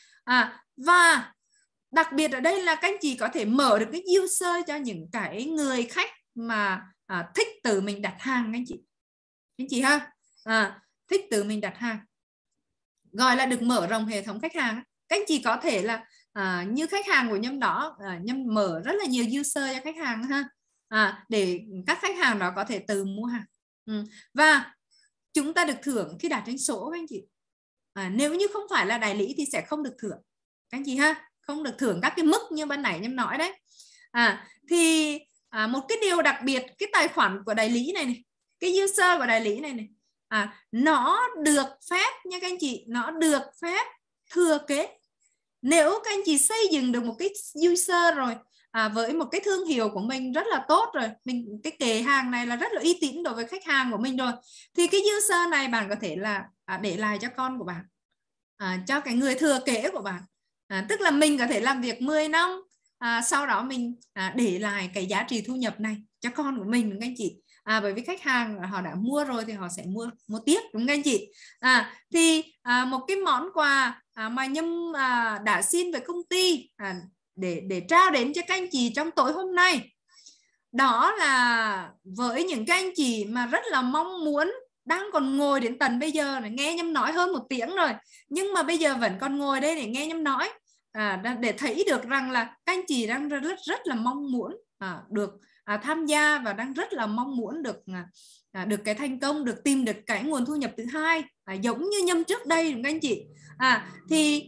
Và đặc biệt ở đây là các anh chị có thể mở được cái user cho những cái người khách mà thích tự mình đặt hàng các anh chị ha, thích tự mình đặt hàng, gọi là được mở rộng hệ thống khách hàng. Các anh chị có thể là như khách hàng của Nhâm đó, Nhâm mở rất là nhiều user cho khách hàng ha, để các khách hàng đó có thể tự mua hàng. Và chúng ta được thưởng khi đạt doanh số các anh chị. Nếu như không phải là đại lý thì sẽ không được thưởng các anh chị ha, không được thưởng các cái mức như ban nãy Nhâm nói đấy. Thì một cái điều đặc biệt, cái tài khoản của đại lý này, cái user của đại lý này nó được phép nha các anh chị, nó được phép thừa kế. Nếu các anh chị xây dựng được một cái user rồi, với một cái thương hiệu của mình rất là tốt rồi, cái kệ hàng này là rất là uy tín đối với khách hàng của mình rồi, thì cái user này bạn có thể là để lại cho con của bạn, cho cái người thừa kế của bạn. Tức là mình có thể làm việc 10 năm, sau đó mình để lại cái giá trị thu nhập này cho con của mình, đúng không anh chị? Bởi vì khách hàng họ đã mua rồi thì họ sẽ mua tiếp, đúng không anh chị? Thì một cái món quà mà Nhâm đã xin về công ty để trao đến cho các anh chị trong tối hôm nay, đó là với những các anh chị mà rất là mong muốn, đang còn ngồi đến tận bây giờ này, nghe Nhâm nói hơn 1 tiếng rồi, nhưng mà bây giờ vẫn còn ngồi đây để nghe Nhâm nói, để thấy được rằng là các anh chị đang rất là mong muốn được tham gia, và đang rất là mong muốn được cái thành công, được tìm được cái nguồn thu nhập thứ hai, giống như Nhâm trước đây, các anh chị. Thì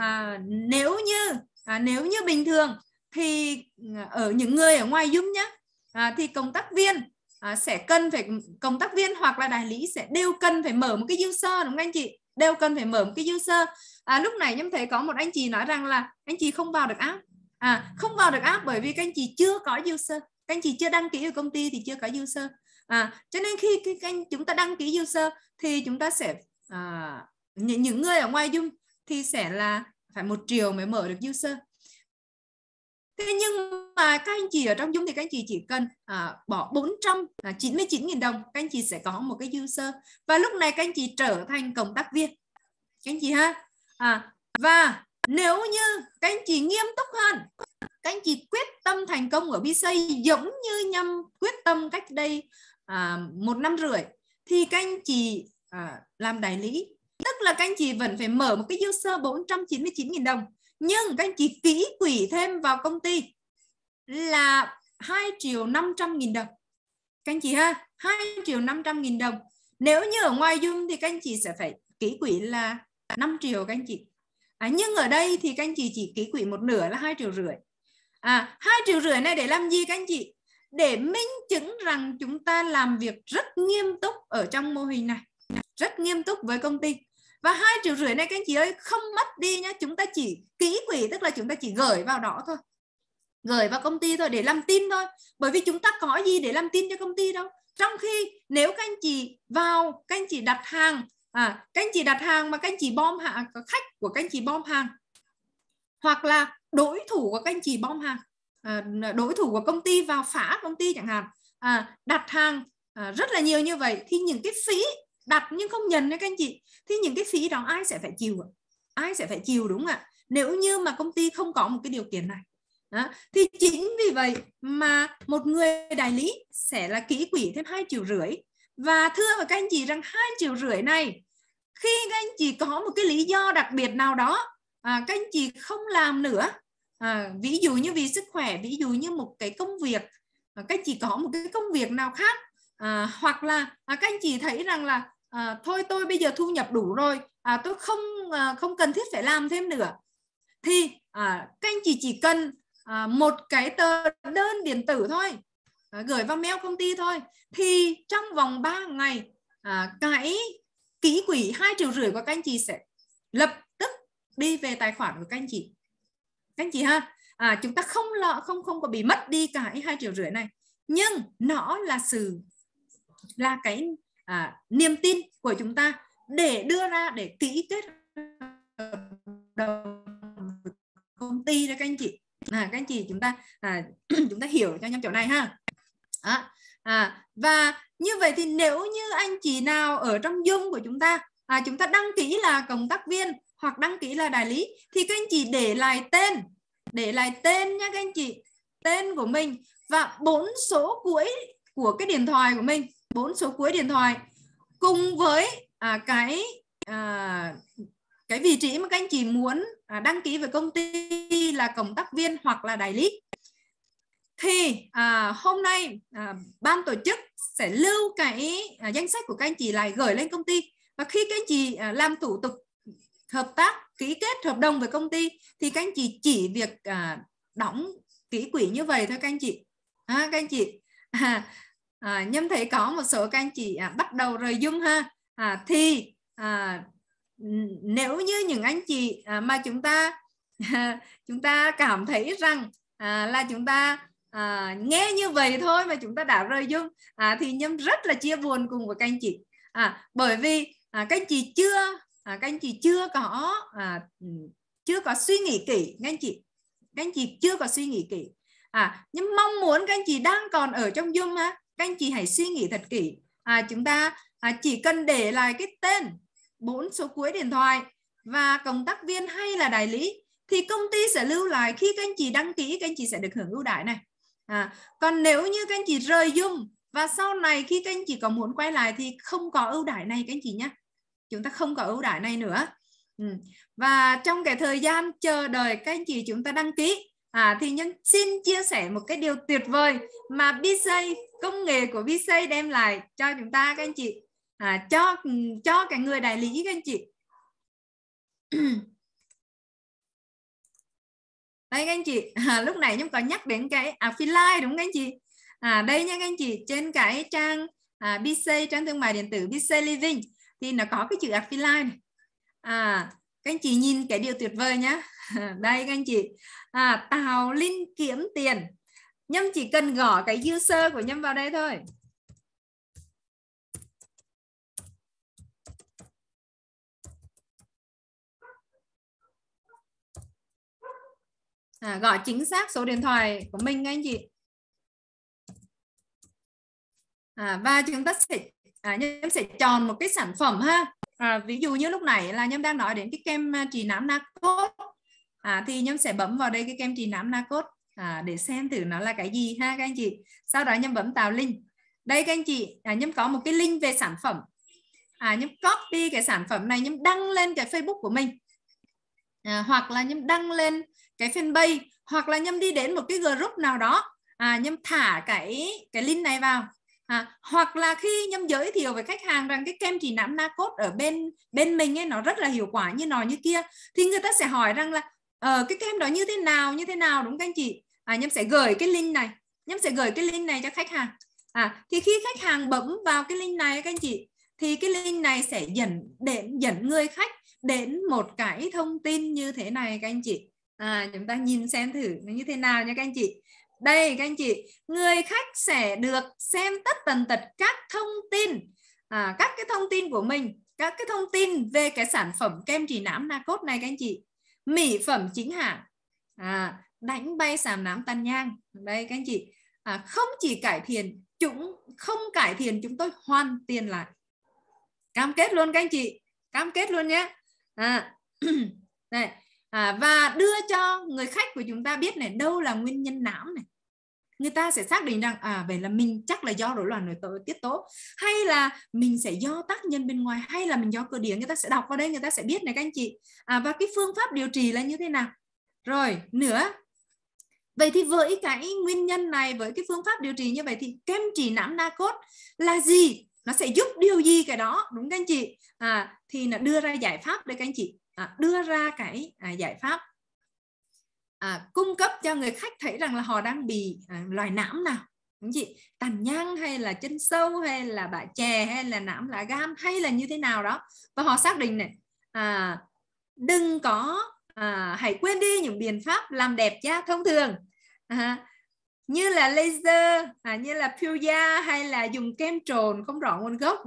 nếu như bình thường thì ở những người ở ngoài Zoom nhé, thì cộng tác viên sẽ cần phải, cộng tác viên hoặc là đại lý sẽ đều cần phải mở một cái user, đúng không anh chị? Đều cần phải mở một cái user. Lúc này Nhâm thấy có một anh chị nói rằng là anh chị không vào được app. Không vào được app bởi vì các anh chị chưa có user, các anh chị chưa đăng ký ở công ty thì chưa có user. Cho nên khi chúng ta đăng ký user thì chúng ta sẽ những người ở ngoài Zoom thì sẽ là phải 1 triệu mới mở được user. Thế nhưng mà các anh chị ở trong Zoom thì các anh chị chỉ cần bỏ 499.000 đồng, các anh chị sẽ có một cái user, và lúc này các anh chị trở thành cộng tác viên các anh chị ha. Và nếu như các anh chị nghiêm túc hơn, các anh chị quyết tâm thành công ở BC giống như Nhâm quyết tâm cách đây 1 năm rưỡi, thì các anh chị làm đại lý, tức là các anh chị vẫn phải mở một cái user 499.000 đồng, nhưng các anh chị ký quỹ thêm vào công ty là 2.500.000 đồng các anh chị ha, 2.500.000 đồng. Nếu như ở ngoài Zoom thì các anh chị sẽ phải ký quỹ là 5 triệu các anh chị. Nhưng ở đây thì các anh chị chỉ ký quỹ một nửa là 2,5 triệu. 2,5 triệu này để làm gì các anh chị? Để minh chứng rằng chúng ta làm việc rất nghiêm túc ở trong mô hình này, rất nghiêm túc với công ty. Và 2,5 triệu này các anh chị ơi, không mất đi nhá, chúng ta chỉ ký quỹ, tức là chúng ta chỉ gửi vào đó thôi, gửi vào công ty thôi để làm tin thôi. Bởi vì chúng ta có gì để làm tin cho công ty đâu. Trong khi nếu các anh chị vào, các anh chị đặt hàng, các anh chị đặt hàng mà các anh chị bom hàng, khách của các anh chị bom hàng, hoặc là đối thủ của các anh chị bom hàng, đối thủ của công ty vào phá công ty chẳng hạn, đặt hàng rất là nhiều như vậy, thì những cái phí đặt nhưng không nhận đấy các anh chị, thì những cái phí đó ai sẽ phải chịu? Ai sẽ phải chịu, đúng không ạ? Nếu như mà công ty không có một cái điều kiện này. Thì chính vì vậy mà một người đại lý sẽ là ký quỹ thêm 2,5 triệu. Và thưa với các anh chị rằng 2,5 triệu này, khi các anh chị có một cái lý do đặc biệt nào đó, các anh chị không làm nữa, ví dụ như vì sức khỏe, ví dụ như một cái công việc, các anh chị có một cái công việc nào khác, hoặc là các anh chị thấy rằng là thôi tôi bây giờ thu nhập đủ rồi, tôi không cần thiết phải làm thêm nữa, thì các anh chị chỉ cần một cái tờ đơn điện tử thôi, gửi vào mail công ty thôi, thì trong vòng 3 ngày cái ký quỹ 2,5 triệu của các anh chị sẽ lập tức đi về tài khoản của các anh chị. Các anh chị ha, chúng ta không có bị mất đi cả 2,5 triệu này, nhưng nó là cái niềm tin của chúng ta để đưa ra, để ký kết công ty đó các anh chị. Các anh chị chúng ta chúng ta hiểu cho nhau chỗ này ha. Và như vậy thì nếu như anh chị nào ở trong Zoom của chúng ta, chúng ta đăng ký là cộng tác viên hoặc đăng ký là đại lý, thì các anh chị để lại tên nha các anh chị, tên của mình và 4 số cuối của cái điện thoại của mình, 4 số cuối điện thoại cùng với cái vị trí mà các anh chị muốn đăng ký với công ty là cộng tác viên hoặc là đại lý. Thì hôm nay ban tổ chức sẽ lưu cái danh sách của các anh chị lại, gửi lên công ty, và khi các anh chị làm thủ tục hợp tác, ký kết hợp đồng với công ty, thì các anh chị chỉ việc đóng ký quỹ như vậy thôi các anh chị. Các anh chị Nhâm thấy có một số các anh chị bắt đầu rời Zoom ha. Thì nếu như những anh chị mà chúng ta cảm thấy rằng là chúng ta nghe như vậy thôi mà chúng ta đã rời Zoom, thì Nhâm rất là chia buồn cùng với các anh chị, bởi vì các anh chị chưa có suy nghĩ kỹ. Các anh chị chưa có suy nghĩ kỹ, nhưng mong muốn các anh chị đang còn ở trong Zoom các anh chị hãy suy nghĩ thật kỹ. Chúng ta chỉ cần để lại cái tên, 4 số cuối điện thoại và cộng tác viên hay là đại lý, thì công ty sẽ lưu lại. Khi các anh chị đăng ký, các anh chị sẽ được hưởng ưu đãi này. Còn nếu như các anh chị rời Zoom và sau này khi các anh chị có muốn quay lại thì không có ưu đãi này các anh chị nhé. Chúng ta không có ưu đãi này nữa. Và trong cái thời gian chờ đợi các anh chị chúng ta đăng ký, thì Nhân xin chia sẻ một cái điều tuyệt vời mà BSay, công nghệ của BSay đem lại cho chúng ta các anh chị, cho cái người đại lý các anh chị. Đây các anh chị, lúc này Nhung có nhắc đến cái affiliate đúng không các anh chị? Đây nha các anh chị, trên cái trang BSay, trang thương mại điện tử BSay Living, thì nó có cái chữ affiliate này. Các anh chị nhìn cái điều tuyệt vời nhá. Đây các anh chị, tạo link kiếm tiền. Nhâm chỉ cần gõ cái user của Nhâm vào đây thôi. Gọi chính xác số điện thoại của mình các anh chị. Và chúng ta Nhâm sẽ chọn một cái sản phẩm ha. Ví dụ như lúc nãy là Nhâm đang nói đến cái kem trì nám Nacốt, thì Nhâm sẽ bấm vào đây cái kem trì nám Nacốt để xem thử nó là cái gì ha các anh chị. Sau đó Nhâm bấm tạo link. Đây các anh chị, Nhâm có một cái link về sản phẩm. Nhâm copy cái sản phẩm này, Nhâm đăng lên cái Facebook của mình, hoặc là Nhâm đăng lên cái fanpage, hoặc là Nhâm đi đến một cái group nào đó, Nhâm thả cái link này vào. Hoặc là khi Nhâm giới thiệu với khách hàng rằng cái kem trì nám Nacốt ở bên mình ấy, nó rất là hiệu quả như nọ như kia, thì người ta sẽ hỏi rằng là cái kem đó như thế nào đúng không các anh chị? Nhâm sẽ gửi cái link này, cho khách hàng. Thì khi khách hàng bấm vào cái link này các anh chị, thì cái link này sẽ dẫn người khách đến một cái thông tin như thế này các anh chị. Chúng ta nhìn xem thử nó như thế nào nha các anh chị. Đây các anh chị, người khách sẽ được xem tất tần tật các thông tin, các cái thông tin của mình, các cái thông tin về cái sản phẩm kem trì nám Nacốt này các anh chị. Mỹ phẩm chính hãng, đánh bay sàm nám tàn nhang. Đây các anh chị, không chỉ cải thiện, chúng tôi hoàn tiền lại. Cam kết luôn các anh chị, cam kết luôn nhé. Đây. Và đưa cho người khách của chúng ta biết này, đâu là nguyên nhân nám này. Người ta sẽ xác định rằng vậy là mình chắc là do rối loạn nội tiết tố, hay là mình sẽ do tác nhân bên ngoài, hay là mình do cơ địa. Người ta sẽ đọc vào đây, người ta sẽ biết này các anh chị. Và cái phương pháp điều trị là như thế nào. Rồi nữa, vậy thì với cái nguyên nhân này, với cái phương pháp điều trị như vậy thì kem trì nám Nacốt là gì? Nó sẽ giúp điều gì cái đó, đúng các anh chị? Thì nó đưa ra giải pháp đây các anh chị. Đưa ra cái giải pháp, cung cấp cho người khách thấy rằng là họ đang bị loài nám nào, anh chị, tàn nhang hay là chân sâu hay là bã chè hay là nám lá gan hay là như thế nào đó. Và họ xác định này, đừng có hãy quên đi những biện pháp làm đẹp da thông thường, như là laser, như là peel da hay là dùng kem trồn không rõ nguồn gốc.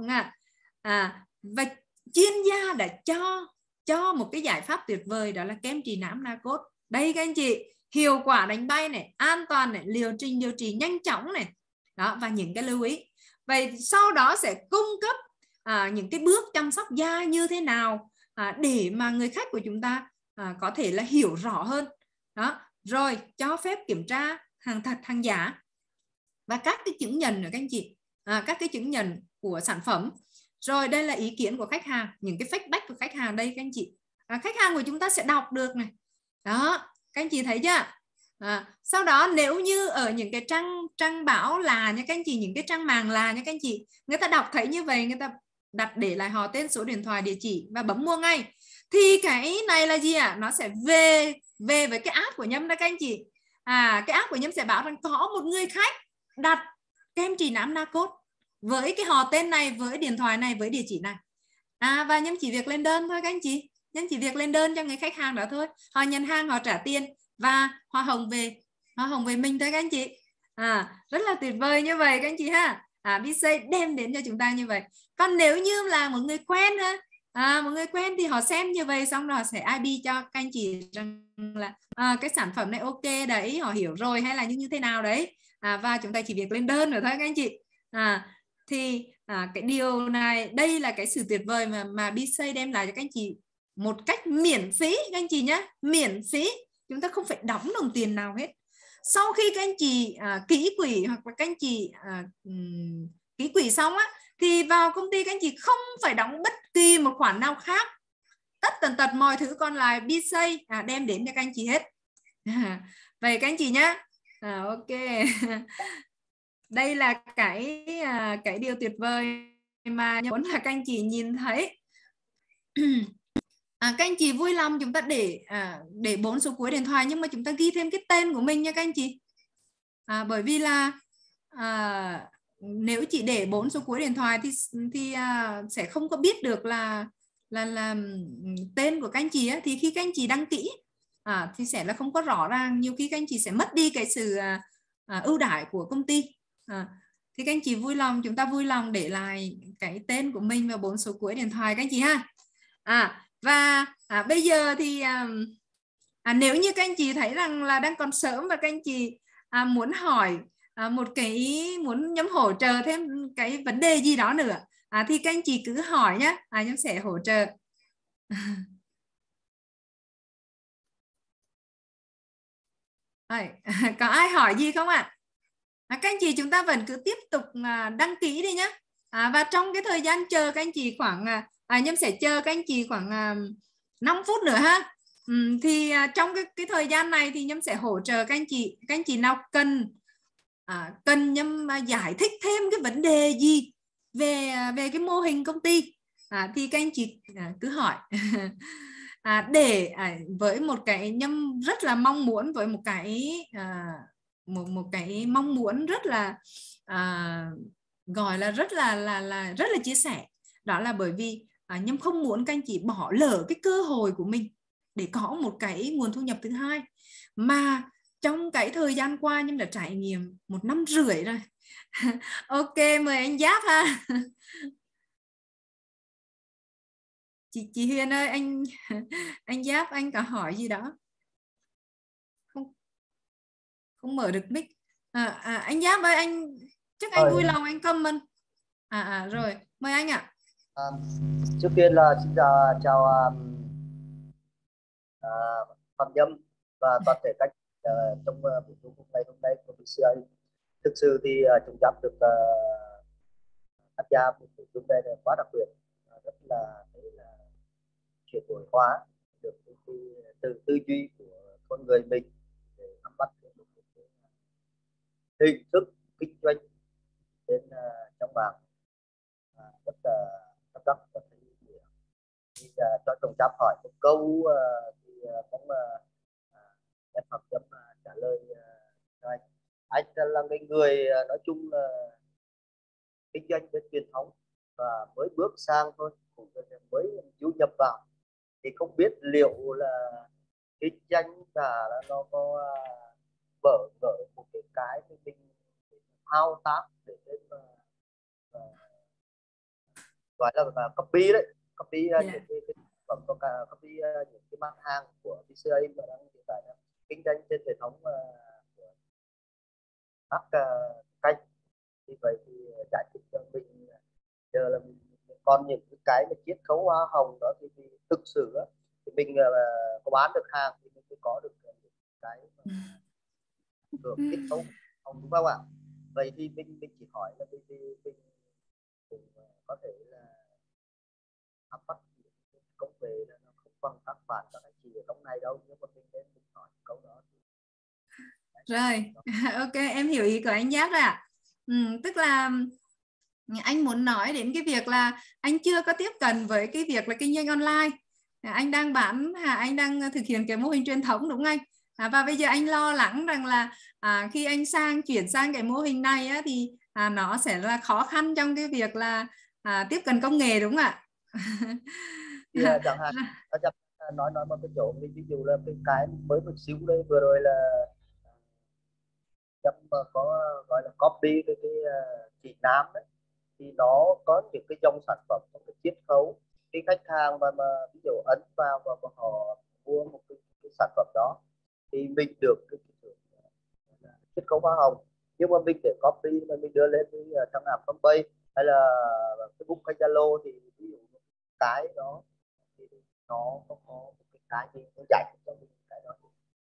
Và chuyên gia đã cho một cái giải pháp tuyệt vời, đó là kem trì nám Nacốt. Đây các anh chị, hiệu quả đánh bay này, an toàn này, liệu trình điều trị nhanh chóng này. Đó, và những cái lưu ý. Vậy sau đó sẽ cung cấp những cái bước chăm sóc da như thế nào để mà người khách của chúng ta có thể là hiểu rõ hơn. Đó, rồi cho phép kiểm tra hàng thật hàng giả và các cái chứng nhận nữa các anh chị, các cái chứng nhận của sản phẩm. Rồi đây là ý kiến của khách hàng, những cái feedback của khách hàng đây các anh chị. Khách hàng của chúng ta sẽ đọc được này. Đó, các anh chị thấy chưa? Sau đó nếu như ở những cái trang báo là nha các anh chị, những cái trang màng là nha các anh chị, người ta đọc thấy như vậy, người ta đặt để lại họ tên, số điện thoại, địa chỉ và bấm mua ngay. Thì cái này là gì ạ? Nó sẽ về với cái app của Nhâm đó các anh chị. Cái app của Nhâm sẽ báo rằng có một người khách đặt kem trì nám Nacốt với cái họ tên này, với điện thoại này, với địa chỉ này. Và Nhâm chỉ việc lên đơn thôi các anh chị. Nhâm chỉ việc lên đơn cho người khách hàng đó thôi. Họ nhận hàng, họ trả tiền và hoa hồng về mình thôi các anh chị. Rất là tuyệt vời như vậy các anh chị ha. BC đem đến cho chúng ta như vậy. Còn nếu như là một người quen một người quen thì họ xem như vậy xong rồi họ sẽ IB cho các anh chị rằng là cái sản phẩm này ok đấy, họ hiểu rồi hay là như thế nào đấy. Và chúng ta chỉ việc lên đơn rồi thôi các anh chị. Thì cái điều này, đây là cái sự tuyệt vời mà BC đem lại cho các anh chị một cách miễn phí các anh chị nhé, miễn phí, chúng ta không phải đóng đồng tiền nào hết. Sau khi các anh chị ký quỹ hoặc là các anh chị ký quỹ xong thì vào công ty các anh chị không phải đóng bất kỳ một khoản nào khác, tất tần tật mọi thứ còn lại BC đem đến cho các anh chị hết. Vậy các anh chị nhé. Ok. Đây là cái điều tuyệt vời mà muốn là các anh chị nhìn thấy. Các anh chị vui lòng chúng ta để 4 số cuối điện thoại, nhưng mà chúng ta ghi thêm cái tên của mình nha các anh chị. Bởi vì là nếu chỉ để 4 số cuối điện thoại thì sẽ không có biết được là tên của các anh chị thì khi các anh chị đăng ký thì sẽ là không có rõ ràng, nhiều khi các anh chị sẽ mất đi cái sự ưu đãi của công ty. Thì các anh chị chúng ta vui lòng để lại cái tên của mình và 4 số cuối điện thoại các anh chị ha. Và bây giờ thì nếu như các anh chị thấy rằng là đang còn sớm và các anh chị muốn hỏi muốn Nhâm hỗ trợ thêm cái vấn đề gì đó nữa thì các anh chị cứ hỏi nhé, Nhâm sẽ hỗ trợ. Có ai hỏi gì không ạ? Các anh chị chúng ta vẫn cứ tiếp tục đăng ký đi nhé. Và trong cái thời gian chờ các anh chị khoảng Nhâm sẽ chờ các anh chị khoảng 5 phút nữa ha. Thì trong cái thời gian này thì Nhâm sẽ hỗ trợ các anh chị nào cần Nhâm giải thích thêm cái vấn đề gì về cái mô hình công ty thì các anh chị cứ hỏi. với một cái Nhâm rất là mong muốn, với một cái một cái mong muốn rất là gọi là rất là chia sẻ, đó là bởi vì Nhâm không muốn các anh chị bỏ lỡ cái cơ hội của mình để có một cái nguồn thu nhập thứ hai. Mà trong cái thời gian qua Nhâm đã trải nghiệm 1 năm rưỡi rồi. Ok, mời anh Giáp ha. Chị Huyền ơi, anh Giáp, anh có hỏi gì đó không mở được mic. Anh Giáp ơi, anh chắc anh vui lòng anh comment. Rồi mời anh ạ. Trước tiên là xin chào Phạm Nhâm và toàn thể các trong buổi tối hôm nay của BCI. Thực sự thì chúng ta được tham gia một buổi tối này quá đặc biệt, rất là chuyển đổi hóa được từ tư duy của con người mình để nắm bắt được một hình thức kinh doanh đến trong mạng, rất là tâm đắc, rất là ý nghĩa. Thì cho Trọng Giáp hỏi một câu thì cũng em Phạm Nhâm trả lời cho anh. Anh là người nói chung là kinh doanh bên truyền thống và mới bước sang thôi, cũng mới du nhập vào, thì không biết liệu là kinh doanh là nó có bỡ ngỡ một cái mình thao tác để gọi là copy đấy, copy những cái phẩm copy những cái mặt hàng của BCA mà đang hiện tại kinh doanh trên hệ thống của các kênh. Vì vậy thì giải thích cho mình giờ là mình còn những cái mà chiết khấu hoa hồng đó thì thực sự đó, thì mình có bán được hàng thì mình mới có được những cái được chiết khấu hồng, đúng không ạ? Vậy thì mình chỉ hỏi là mình cũng có thể là áp bắt công nghệ là nó không bằng các bạn các anh chị ở trong này đâu, nhưng mà mình nên mình hỏi câu đó. Rồi, ok, em hiểu ý của anh Giáp rồi ạ. Tức là anh muốn nói đến cái việc là anh chưa có tiếp cận với cái việc là kinh doanh online. Anh đang bán, anh đang thực hiện cái mô hình truyền thống, đúng không anh? Và bây giờ anh lo lắng rằng là khi anh chuyển sang cái mô hình này á, thì nó sẽ là khó khăn trong cái việc là tiếp cận công nghệ, đúng không ạ? Thì chẳng hạn nói một cái chỗ, ví dụ là cái mới một xíu đây vừa rồi là chấm có gọi là copy cái chị Nam đấy, thì nó có những cái dòng sản phẩm trong cái chiết khấu, cái khách hàng mà ví dụ ấn vào và họ mua một cái sản phẩm đó thì mình được cái chiết khấu hoa hồng. Nhưng mà mình để copy mà mình đưa lên trong app fanpage hay là Facebook hay Zalo thì ví dụ cái đó thì nó có một cái gì nó giải thích cho mình cái đó.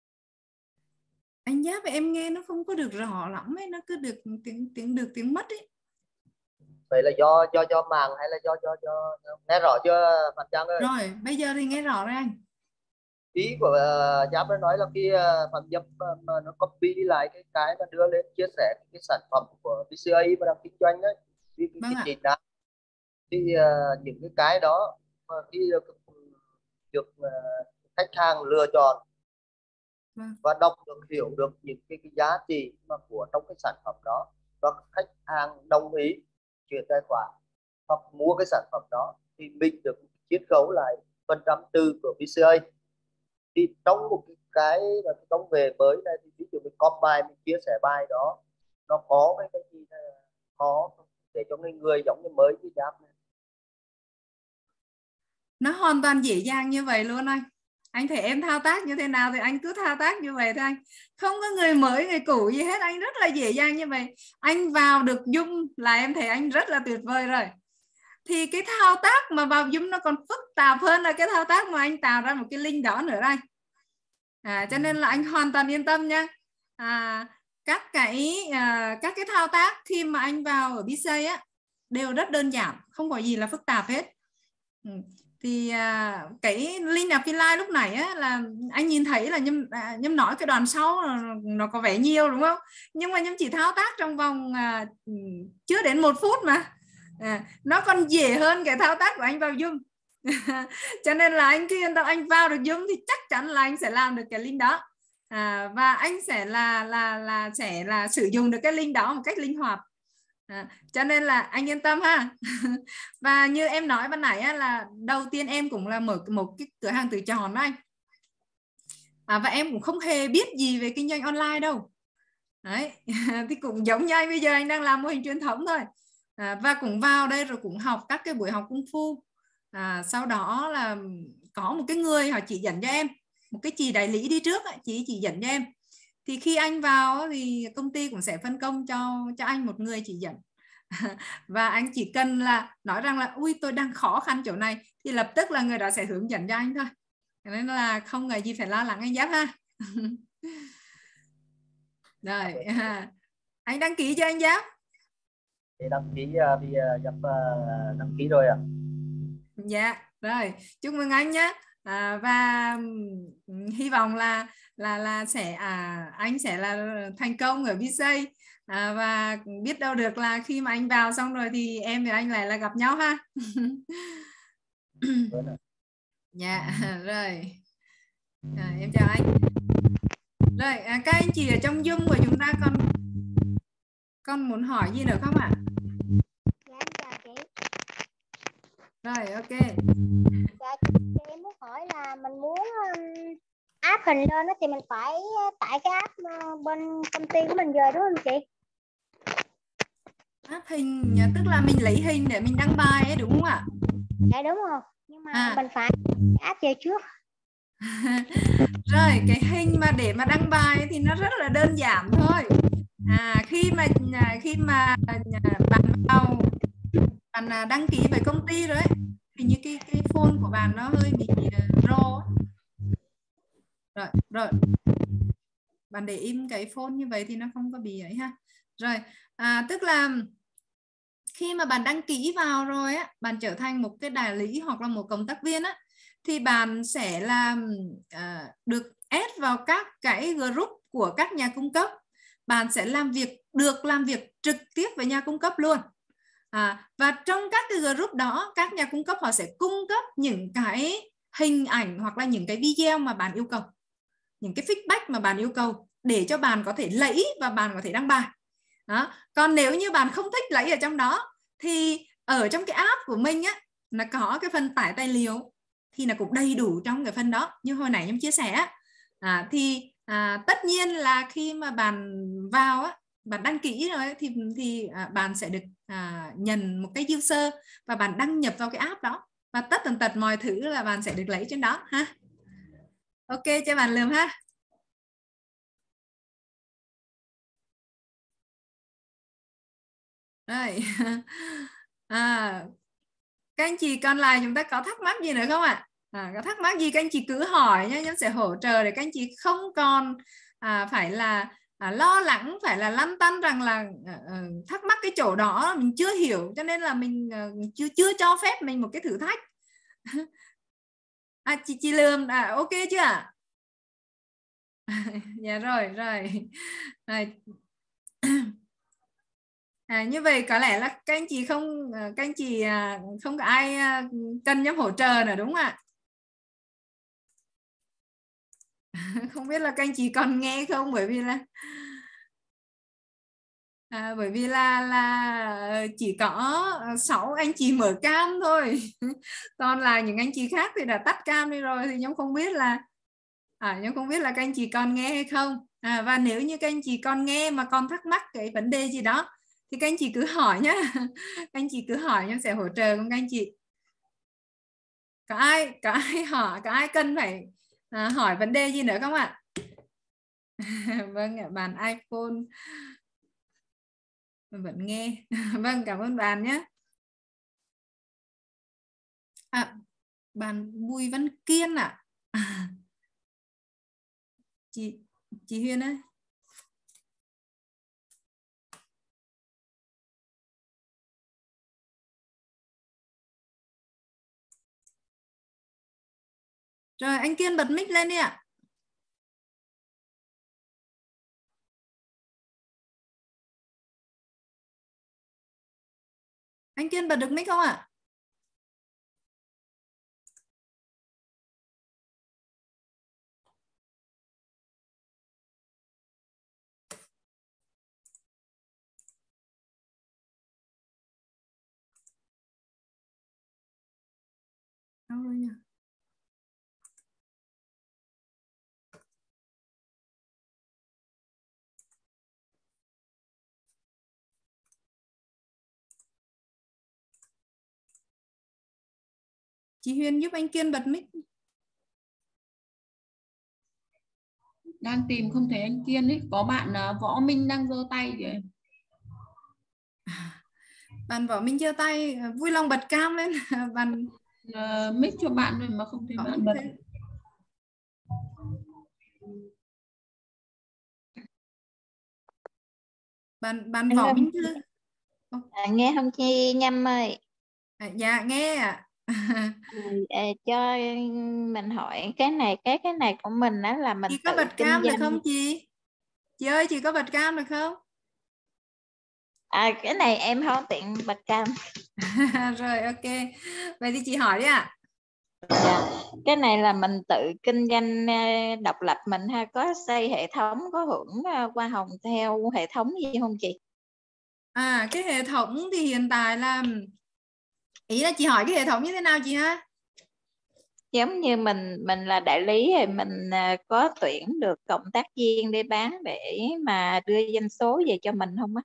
Anh Giáp, em nghe nó không có được rõ lắm ấy, nó cứ được tiếng mất ấy. Vậy là do mạng hay là do nghe rõ chưa Phạm Trang ơi? Rồi bây giờ thì nghe rõ rồi anh. Ý của Giáp đã nói là khi Phạm Nhâm mà nó copy lại cái mà đưa lên chia sẻ cái sản phẩm của BCA mà đang kinh doanh đấy, Vâng cái ạ. chị đó thì những cái đó mà khi được khách hàng lựa chọn và đọc được, hiểu được những cái giá trị mà của trong cái sản phẩm đó, và khách hàng đồng ý chuyển tài khoản hoặc mua cái sản phẩm đó thì mình được chiết khấu lại phần trăm từ của BCA. Thì trong một cái công nghệ mới này thì ví dụ mình copy bài, mình chia sẻ bài đó, nó có cái gì khó để cho người giống như mới như Giáp này. Nó hoàn toàn dễ dàng như vậy luôn anh thấy em thao tác như thế nào thì anh cứ thao tác như vậy thôi anh, không có người mới người cũ gì hết, anh rất là dễ dàng như vậy. Anh vào được Zoom là em thấy anh rất là tuyệt vời rồi. Thì cái thao tác mà vào Zoom nó còn phức tạp hơn là cái thao tác mà anh tạo ra một cái link đó nữa đây. Cho nên là anh hoàn toàn yên tâm nha. Các cái thao tác khi mà anh vào ở BCA á đều rất đơn giản, không có gì là phức tạp hết. Thì cái link affiliate lúc này á, là anh nhìn thấy là Nhâm nói cái đoạn sau nó có vẻ nhiều đúng không, nhưng mà Nhâm chỉ thao tác trong vòng chưa đến 1 phút mà nó còn dễ hơn cái thao tác của anh vào Zoom. Cho nên là anh cứ yên tâm, anh vào được Zoom thì chắc chắn là anh sẽ làm được cái link đó. Và anh sẽ sẽ sử dụng được cái link đó một cách linh hoạt. Cho nên là anh yên tâm ha. Và như em nói ban nãy á, là đầu tiên em cũng là mở một cái cửa hàng tự chọn đó anh. Và em cũng không hề biết gì về kinh doanh online đâu. Đấy. Thì cũng giống như anh bây giờ anh đang làm mô hình truyền thống thôi. Và cũng vào đây rồi cũng học các cái buổi học công phu. Sau đó là có một cái người họ chỉ dẫn cho em, một cái chị đại lý đi trước chị chỉ dẫn cho em. Thì khi anh vào thì công ty cũng sẽ phân công cho anh một người chỉ dẫn. Và anh chỉ cần là nói rằng là ui tôi đang khó khăn chỗ này thì lập tức là người đó sẽ hướng dẫn cho anh thôi. Nên là không ngờ gì phải lo lắng anh Giáp ha. Rồi anh đăng ký cho anh Giáp? Thì đăng ký thì Giáp đăng ký rồi ạ. Dạ rồi, chúc mừng anh nhé. Và hy vọng là sẽ anh sẽ là thành công ở VSA. Và biết đâu được là khi mà anh vào xong rồi thì em và anh lại là gặp nhau ha. Dạ rồi. Em chào anh. Rồi các anh chị ở trong Zoom của chúng ta còn muốn hỏi gì nữa không ạ? Dạ em chào chị. Rồi ok. Dạ chị em muốn hỏi là mình muốn áp hình lên đó thì mình phải tải cái app bên công ty của mình về đúng không chị? Áp hình tức là mình lấy hình để mình đăng bài ấy đúng không ạ? Dạ đúng rồi. Nhưng mà mình phải app về trước. Rồi cái hình mà để mà đăng bài ấy thì nó rất là đơn giản thôi. Khi mà bạn vào bạn đăng ký với công ty rồi ấy, thì như cái phone của bạn nó hơi bị rô. Rồi bạn để im cái phone như vậy thì nó không có bị ấy ha. Rồi tức là khi mà bạn đăng ký vào rồi á, bạn trở thành một cái đại lý hoặc là một cộng tác viên á, thì bạn sẽ được add vào các cái group của các nhà cung cấp. Bạn sẽ làm việc trực tiếp với nhà cung cấp luôn. Và trong các cái group đó, các nhà cung cấp họ sẽ cung cấp những cái hình ảnh hoặc là những cái video mà bạn yêu cầu, những cái feedback mà bạn yêu cầu để cho bạn có thể lấy và bạn có thể đăng bài. Còn nếu như bạn không thích lấy ở trong đó thì ở trong cái app của mình á, nó có cái phần tải tài liệu thì nó cũng đầy đủ trong cái phần đó. Như hồi nãy em chia sẻ tất nhiên là khi mà bạn vào á, bạn đăng ký rồi thì bạn sẽ được nhận một cái user và bạn đăng nhập vào cái app đó, và tất tần tật mọi thứ là bạn sẽ được lấy trên đó ha. Ok cho bạn lượm ha. Rồi các anh chị còn lại chúng ta có thắc mắc gì nữa không ạ? Có thắc mắc gì các anh chị cứ hỏi nhé, nhóm sẽ hỗ trợ để các anh chị không còn phải là lo lắng, phải là lăn tăn rằng là thắc mắc cái chỗ đó mình chưa hiểu cho nên là mình chưa cho phép mình một cái thử thách. Chị Lương ok chưa ạ? Dạ rồi. Như vậy có lẽ là các anh chị không có ai cần nhóm hỗ trợ nữa đúng không ạ? Không biết là các anh chị còn nghe không, bởi vì là chỉ có 6 anh chị mở cam thôi. Còn là những anh chị khác thì đã tắt cam đi rồi, thì nhóm không biết là các anh chị còn nghe hay không. Và nếu như các anh chị còn nghe mà còn thắc mắc cái vấn đề gì đó thì các anh chị cứ hỏi nhé. Các anh chị cứ hỏi, nhóm sẽ hỗ trợ cùng các anh chị. Có ai hỏi, có ai cần phải hỏi vấn đề gì nữa không ạ? Vâng ạ, bạn iPhone vẫn nghe. Vâng, cảm ơn bạn nhé. Bạn Bùi Văn Kiên ạ. Chị Huyền ơi. Rồi anh Kiên bật mic lên đi ạ. Anh Kiên bật được mic không ạ? Chị Huyền giúp anh Kiên bật mic. Đang tìm không thấy anh Kiên ấy. Có bạn Võ Minh đang giơ tay kìa. Bạn Võ Minh giơ tay, vui lòng bật cam lên. Bạn Mic cho bạn rồi mà không thấy bạn bật. Bạn Võ Minh Thư. Nghe không chị Nhâm ơi? Dạ nghe ạ. Cho mình hỏi cái này của mình đó là mình Chị có tự bật kinh cam được doanh. không chị? Chị ơi, chị có bật cam được không? Cái này em không tiện bật cam. Rồi, ok. Vậy thì chị hỏi đi ạ. Dạ. Cái này là mình tự kinh doanh độc lập mình hay có xây hệ thống, có hưởng hoa hồng theo hệ thống gì không chị? Cái hệ thống thì hiện tại là, ý là chị hỏi cái hệ thống như thế nào chị ha? Giống như mình là đại lý thì mình có tuyển được cộng tác viên để bán để mà đưa doanh số về cho mình không á?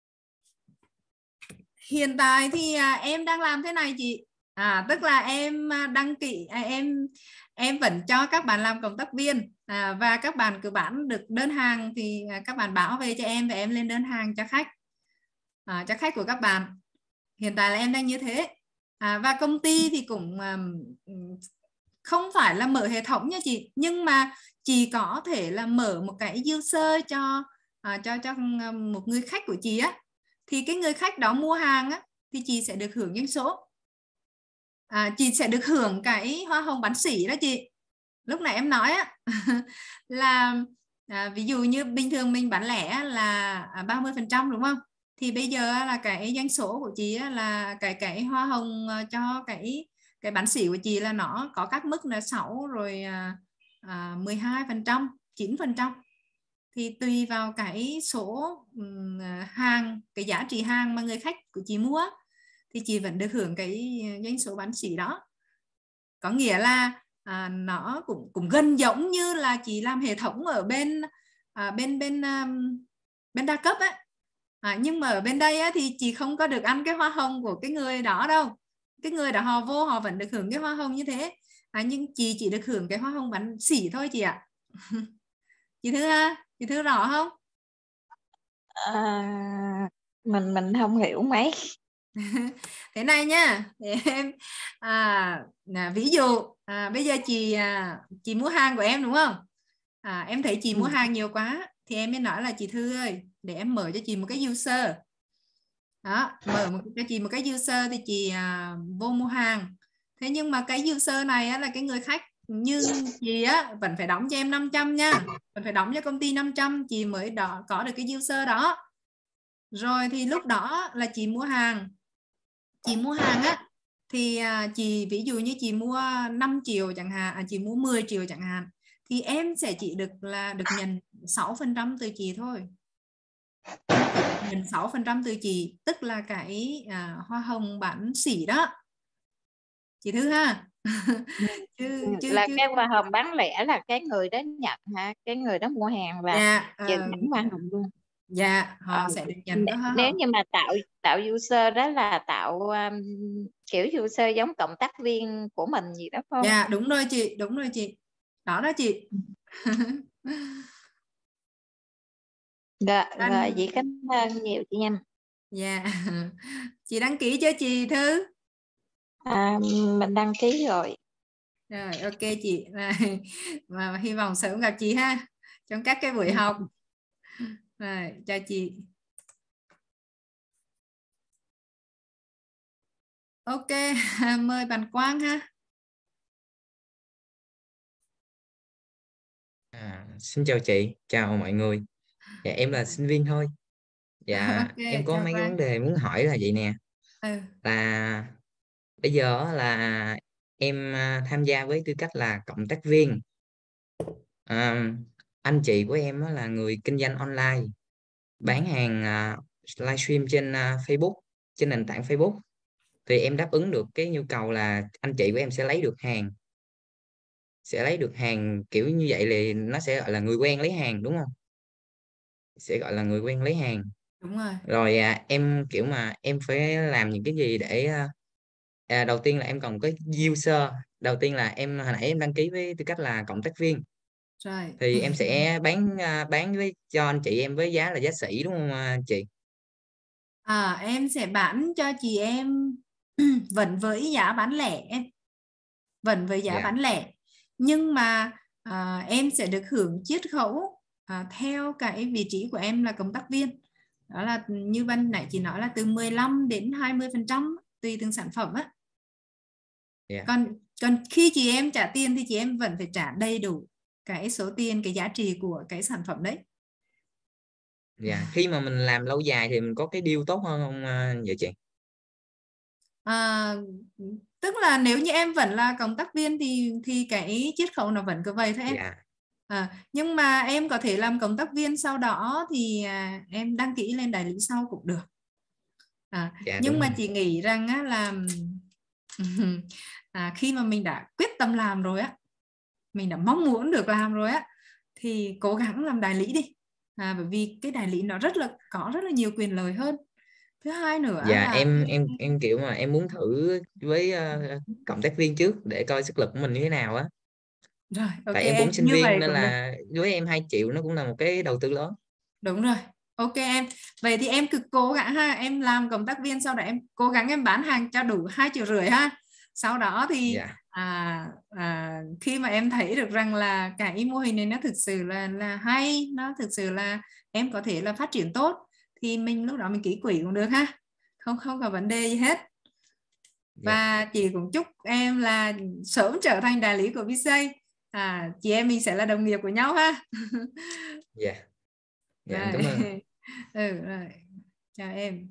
Hiện tại thì em đang làm thế này chị. Tức là em đăng ký, em vẫn cho các bạn làm cộng tác viên, và các bạn cứ bán được đơn hàng thì các bạn báo về cho em và em lên đơn hàng cho khách của các bạn. Hiện tại là em đang như thế. Và công ty thì cũng không phải là mở hệ thống nha chị, nhưng mà chị có thể là mở một cái user cho một người khách của chị á, thì cái người khách đó mua hàng á thì chị sẽ được hưởng doanh số. Chị sẽ được hưởng cái hoa hồng bán sỉ đó chị. Lúc nãy em nói á là ví dụ như bình thường mình bán lẻ là 30% đúng không? Thì bây giờ là cái doanh số của chị là cái hoa hồng cho cái bán sỉ của chị là nó có các mức là 6 rồi 12%, 9%. Thì tùy vào cái số hàng, cái giá trị hàng mà người khách của chị mua thì chị vẫn được hưởng cái doanh số bán sỉ đó. Có nghĩa là nó cũng gần giống như là chị làm hệ thống ở bên đa cấp ấy. Nhưng mà ở bên đây á, thì chị không có được ăn cái hoa hồng của cái người đó đâu. Cái người đó họ vô họ vẫn được hưởng cái hoa hồng như thế, nhưng chị chỉ được hưởng cái hoa hồng bán sỉ thôi chị ạ. Chị Thư rõ không? Mình không hiểu mấy. Thế này nhá, để em ví dụ bây giờ chị mua hàng của em đúng không? Em thấy chị mua hàng nhiều quá thì em mới nói là chị Thư ơi, để em mở cho chị một cái user đó, mở cho chị một cái user thì chị vô mua hàng. Thế nhưng mà cái user này á, là cái người khách như chị á vẫn phải đóng cho em 500 nha, vẫn phải đóng cho công ty 500 chị mới có được cái user đó. Rồi thì lúc đó là chị mua hàng á thì chị ví dụ như chị mua 5 triệu chẳng hạn, chị mua 10 triệu chẳng hạn, thì em sẽ chỉ được nhận 6% từ chị thôi. Em chỉ được nhận 6% từ chị, tức là cái hoa hồng bán sỉ đó chị Thư ha. Là cái hoa hồng bán lẻ là cái người đó nhận hả? Cái người đó mua hàng và nhận hoa hồng luôn. Dạ, họ sẽ được nhận cái hoa hồng. Nếu như mà tạo user đó là tạo kiểu user giống cộng tác viên của mình gì đó không? Dạ, đúng rồi chị, đó đó chị. Rồi chị cảm ơn nhiều chị Nhâm. Dạ. Chị đăng ký cho chị Thư? Mình đăng ký rồi. Rồi, ok chị. Và hy vọng sớm gặp chị ha trong các cái buổi học. Rồi, chào chị. Ok, mời bạn Quang ha. Xin chào chị, chào mọi người. Dạ, em là sinh viên thôi. Dạ, Okay, em có mấy cái vấn đề muốn hỏi là vậy nè. Là bây giờ là em tham gia với tư cách là cộng tác viên. Anh chị của em là người kinh doanh online, bán hàng livestream trên Facebook, trên nền tảng Facebook. Thì em đáp ứng được cái nhu cầu là anh chị của em sẽ lấy được hàng kiểu như vậy, thì nó sẽ gọi là người quen lấy hàng đúng không? Sẽ gọi là người quen lấy hàng. Đúng rồi. Rồi em kiểu mà em phải làm những cái gì để đầu tiên là em còn có user. Đầu tiên là em hồi nãy em đăng ký với tư cách là cộng tác viên, Rồi. thì em sẽ bán với cho anh chị em với giá là giá sỉ đúng không chị? Em sẽ bán cho chị em vẫn với giá bán lẻ em, vẫn với giá Dạ. bán lẻ, nhưng mà em sẽ được hưởng chiết khấu theo cái vị trí của em là cộng tác viên, đó là như ban nãy chị nói là từ 15 đến 20% tùy từng sản phẩm á. Dạ. Còn khi chị em trả tiền thì chị em vẫn phải trả đầy đủ cái số tiền, cái giá trị của cái sản phẩm đấy. Dạ. Khi mà mình làm lâu dài thì mình có cái deal tốt hơn không vậy chị? Tức là nếu như em vẫn là cộng tác viên thì cái chiết khấu nó vẫn cứ vậy thôi em. Dạ. Nhưng mà em có thể làm cộng tác viên sau đó thì em đăng ký lên đại lý sau cũng được. Dạ, Nhưng mà rồi. chị nghĩ rằng á, là khi mà mình đã quyết tâm làm rồi á, mình đã mong muốn được làm rồi á, thì cố gắng làm đại lý đi. Bởi vì cái đại lý nó có rất là nhiều quyền lợi hơn. Thứ hai nữa Dạ, là em kiểu mà em muốn thử với cộng tác viên trước để coi sức lực của mình như thế nào á. rồi, ok Tại em cũng em, sinh như viên vậy nên cũng được. là với em 2 triệu nó cũng là một cái đầu tư lớn. Đúng rồi, ok em. Vậy thì em cứ cố gắng ha, em làm cộng tác viên, sau đó em cố gắng em bán hàng cho đủ 2,5 triệu ha. Sau đó thì Dạ. khi mà em thấy được rằng là cái mô hình này nó thực sự là hay, nó thực sự là em có thể là phát triển tốt, thì mình lúc đó mình ký quỹ cũng được ha, không có vấn đề gì hết. Dạ. Và chị cũng chúc em là sớm trở thành đại lý của VSay. Chị em mình sẽ là đồng nghiệp của nhau ha. Dạ. Dạ, em Rồi. cảm ơn. Rồi. Chào em.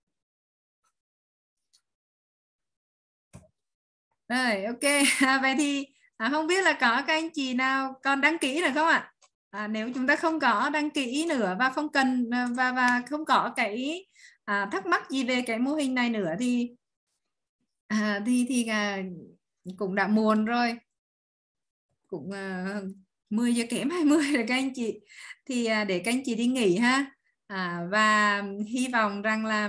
Rồi, ok. Vậy thì không biết là có các anh chị nào còn đăng ký nữa không ạ? Nếu chúng ta không có đăng ký nữa và không cần và không có cái thắc mắc gì về cái mô hình này nữa thì cũng đã muộn rồi. Cũng 10 giờ kém 20 rồi các anh chị. Thì để các anh chị đi nghỉ ha. Và hy vọng rằng là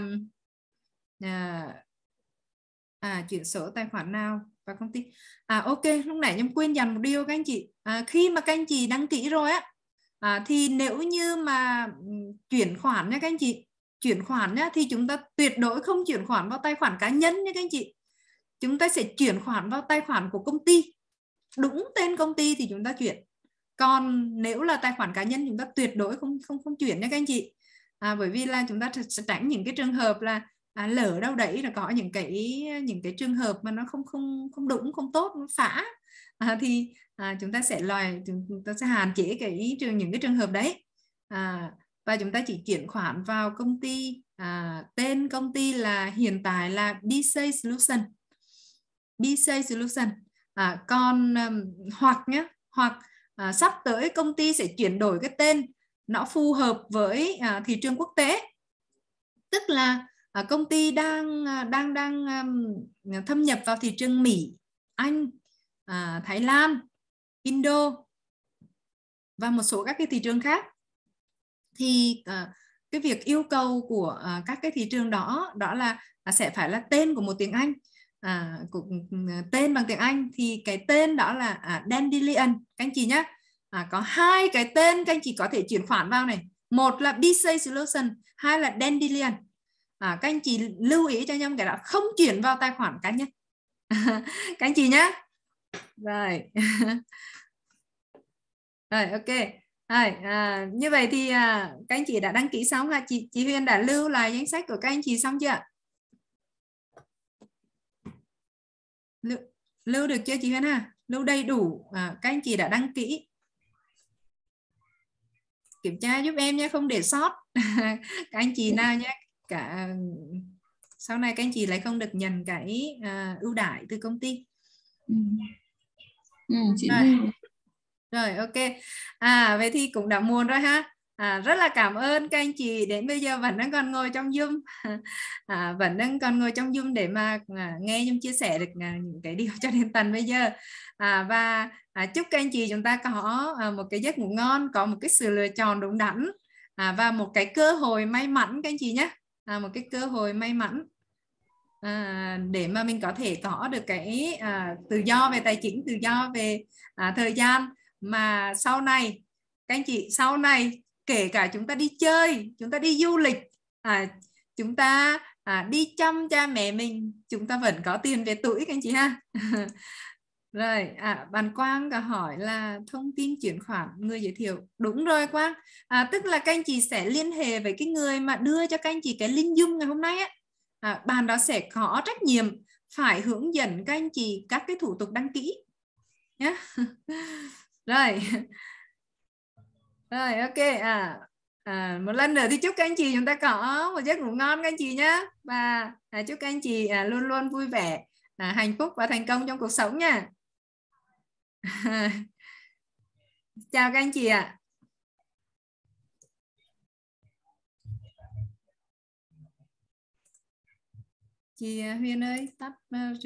chuyển số tài khoản nào vào công ty. Ok, lúc nãy em quên dặn một điều các anh chị. Khi mà các anh chị đăng ký rồi á, thì nếu như mà chuyển khoản nha các anh chị, chuyển khoản nhá, thì chúng ta tuyệt đối không chuyển khoản vào tài khoản cá nhân nha các anh chị. Chúng ta sẽ chuyển khoản vào tài khoản của công ty, đúng tên công ty thì chúng ta chuyển. Còn nếu là tài khoản cá nhân chúng ta tuyệt đối không chuyển nha các anh chị. Bởi vì là chúng ta sẽ tránh những cái trường hợp là lỡ đâu đấy là có những cái trường hợp mà nó không đúng, không tốt, nó phá, thì chúng ta sẽ hạn chế những cái trường hợp đấy. Và chúng ta chỉ chuyển khoản vào công ty, tên công ty là hiện tại là VSay Solution. VSay Solution. Còn hoặc sắp tới công ty sẽ chuyển đổi cái tên nó phù hợp với thị trường quốc tế, tức là công ty đang thâm nhập vào thị trường Mỹ, Anh, Thái Lan, Indo và một số các cái thị trường khác. Thì cái việc yêu cầu của các cái thị trường đó là sẽ phải là tên của một tiếng Anh, tên bằng tiếng Anh, thì cái tên đó là Dandelion các anh chị nhé. Có 2 cái tên các anh chị có thể chuyển khoản vào này, một là VSay Solution, 2 là Dandelion. Các anh chị lưu ý cho nhau cái đó, không chuyển vào tài khoản cá nhân các anh chị nhé. Rồi. Rồi, ok. Rồi, như vậy thì các anh chị đã đăng ký xong ha? Chị Huyền đã lưu lại danh sách của các anh chị xong chưa? Lưu được chưa chị Huyền ha? Lưu đầy đủ, các anh chị đã đăng ký. Kiểm tra giúp em nhé, không để sót các anh chị nào nhé. Sau này các anh chị lại không được nhận cái ưu đãi từ công ty. Chị Rồi, ok. Vậy thì cũng đã muộn rồi ha. Rất là cảm ơn các anh chị đến bây giờ vẫn đang còn ngồi trong Zoom, vẫn đang còn ngồi trong Zoom để mà nghe Nhung chia sẻ được những cái điều cho đến tận bây giờ. Và chúc các anh chị chúng ta có một cái giấc ngủ ngon, có một cái sự lựa chọn đúng đắn, và một cái cơ hội may mắn các anh chị nhé. Một cái cơ hội may mắn. để mà mình có thể có được cái tự do về tài chính, tự do về thời gian, mà sau này các anh chị, sau này kể cả chúng ta đi chơi, chúng ta đi du lịch, chúng ta đi chăm cha mẹ mình, chúng ta vẫn có tiền về tuổi các anh chị ha. Rồi, bạn Quang có hỏi là thông tin chuyển khoản người giới thiệu. Đúng rồi Quang, tức là các anh chị sẽ liên hệ với cái người mà đưa cho các anh chị cái link Zoom ngày hôm nay á. Bạn đó sẽ có trách nhiệm phải hướng dẫn các anh chị các cái thủ tục đăng ký nhé. Rồi. Rồi, ok. Một lần nữa thì chúc các anh chị chúng ta có một giấc ngủ ngon các anh chị nhé. Và chúc các anh chị luôn luôn vui vẻ, hạnh phúc và thành công trong cuộc sống nha. Chào các anh chị ạ. Chị Huyền ơi, tắt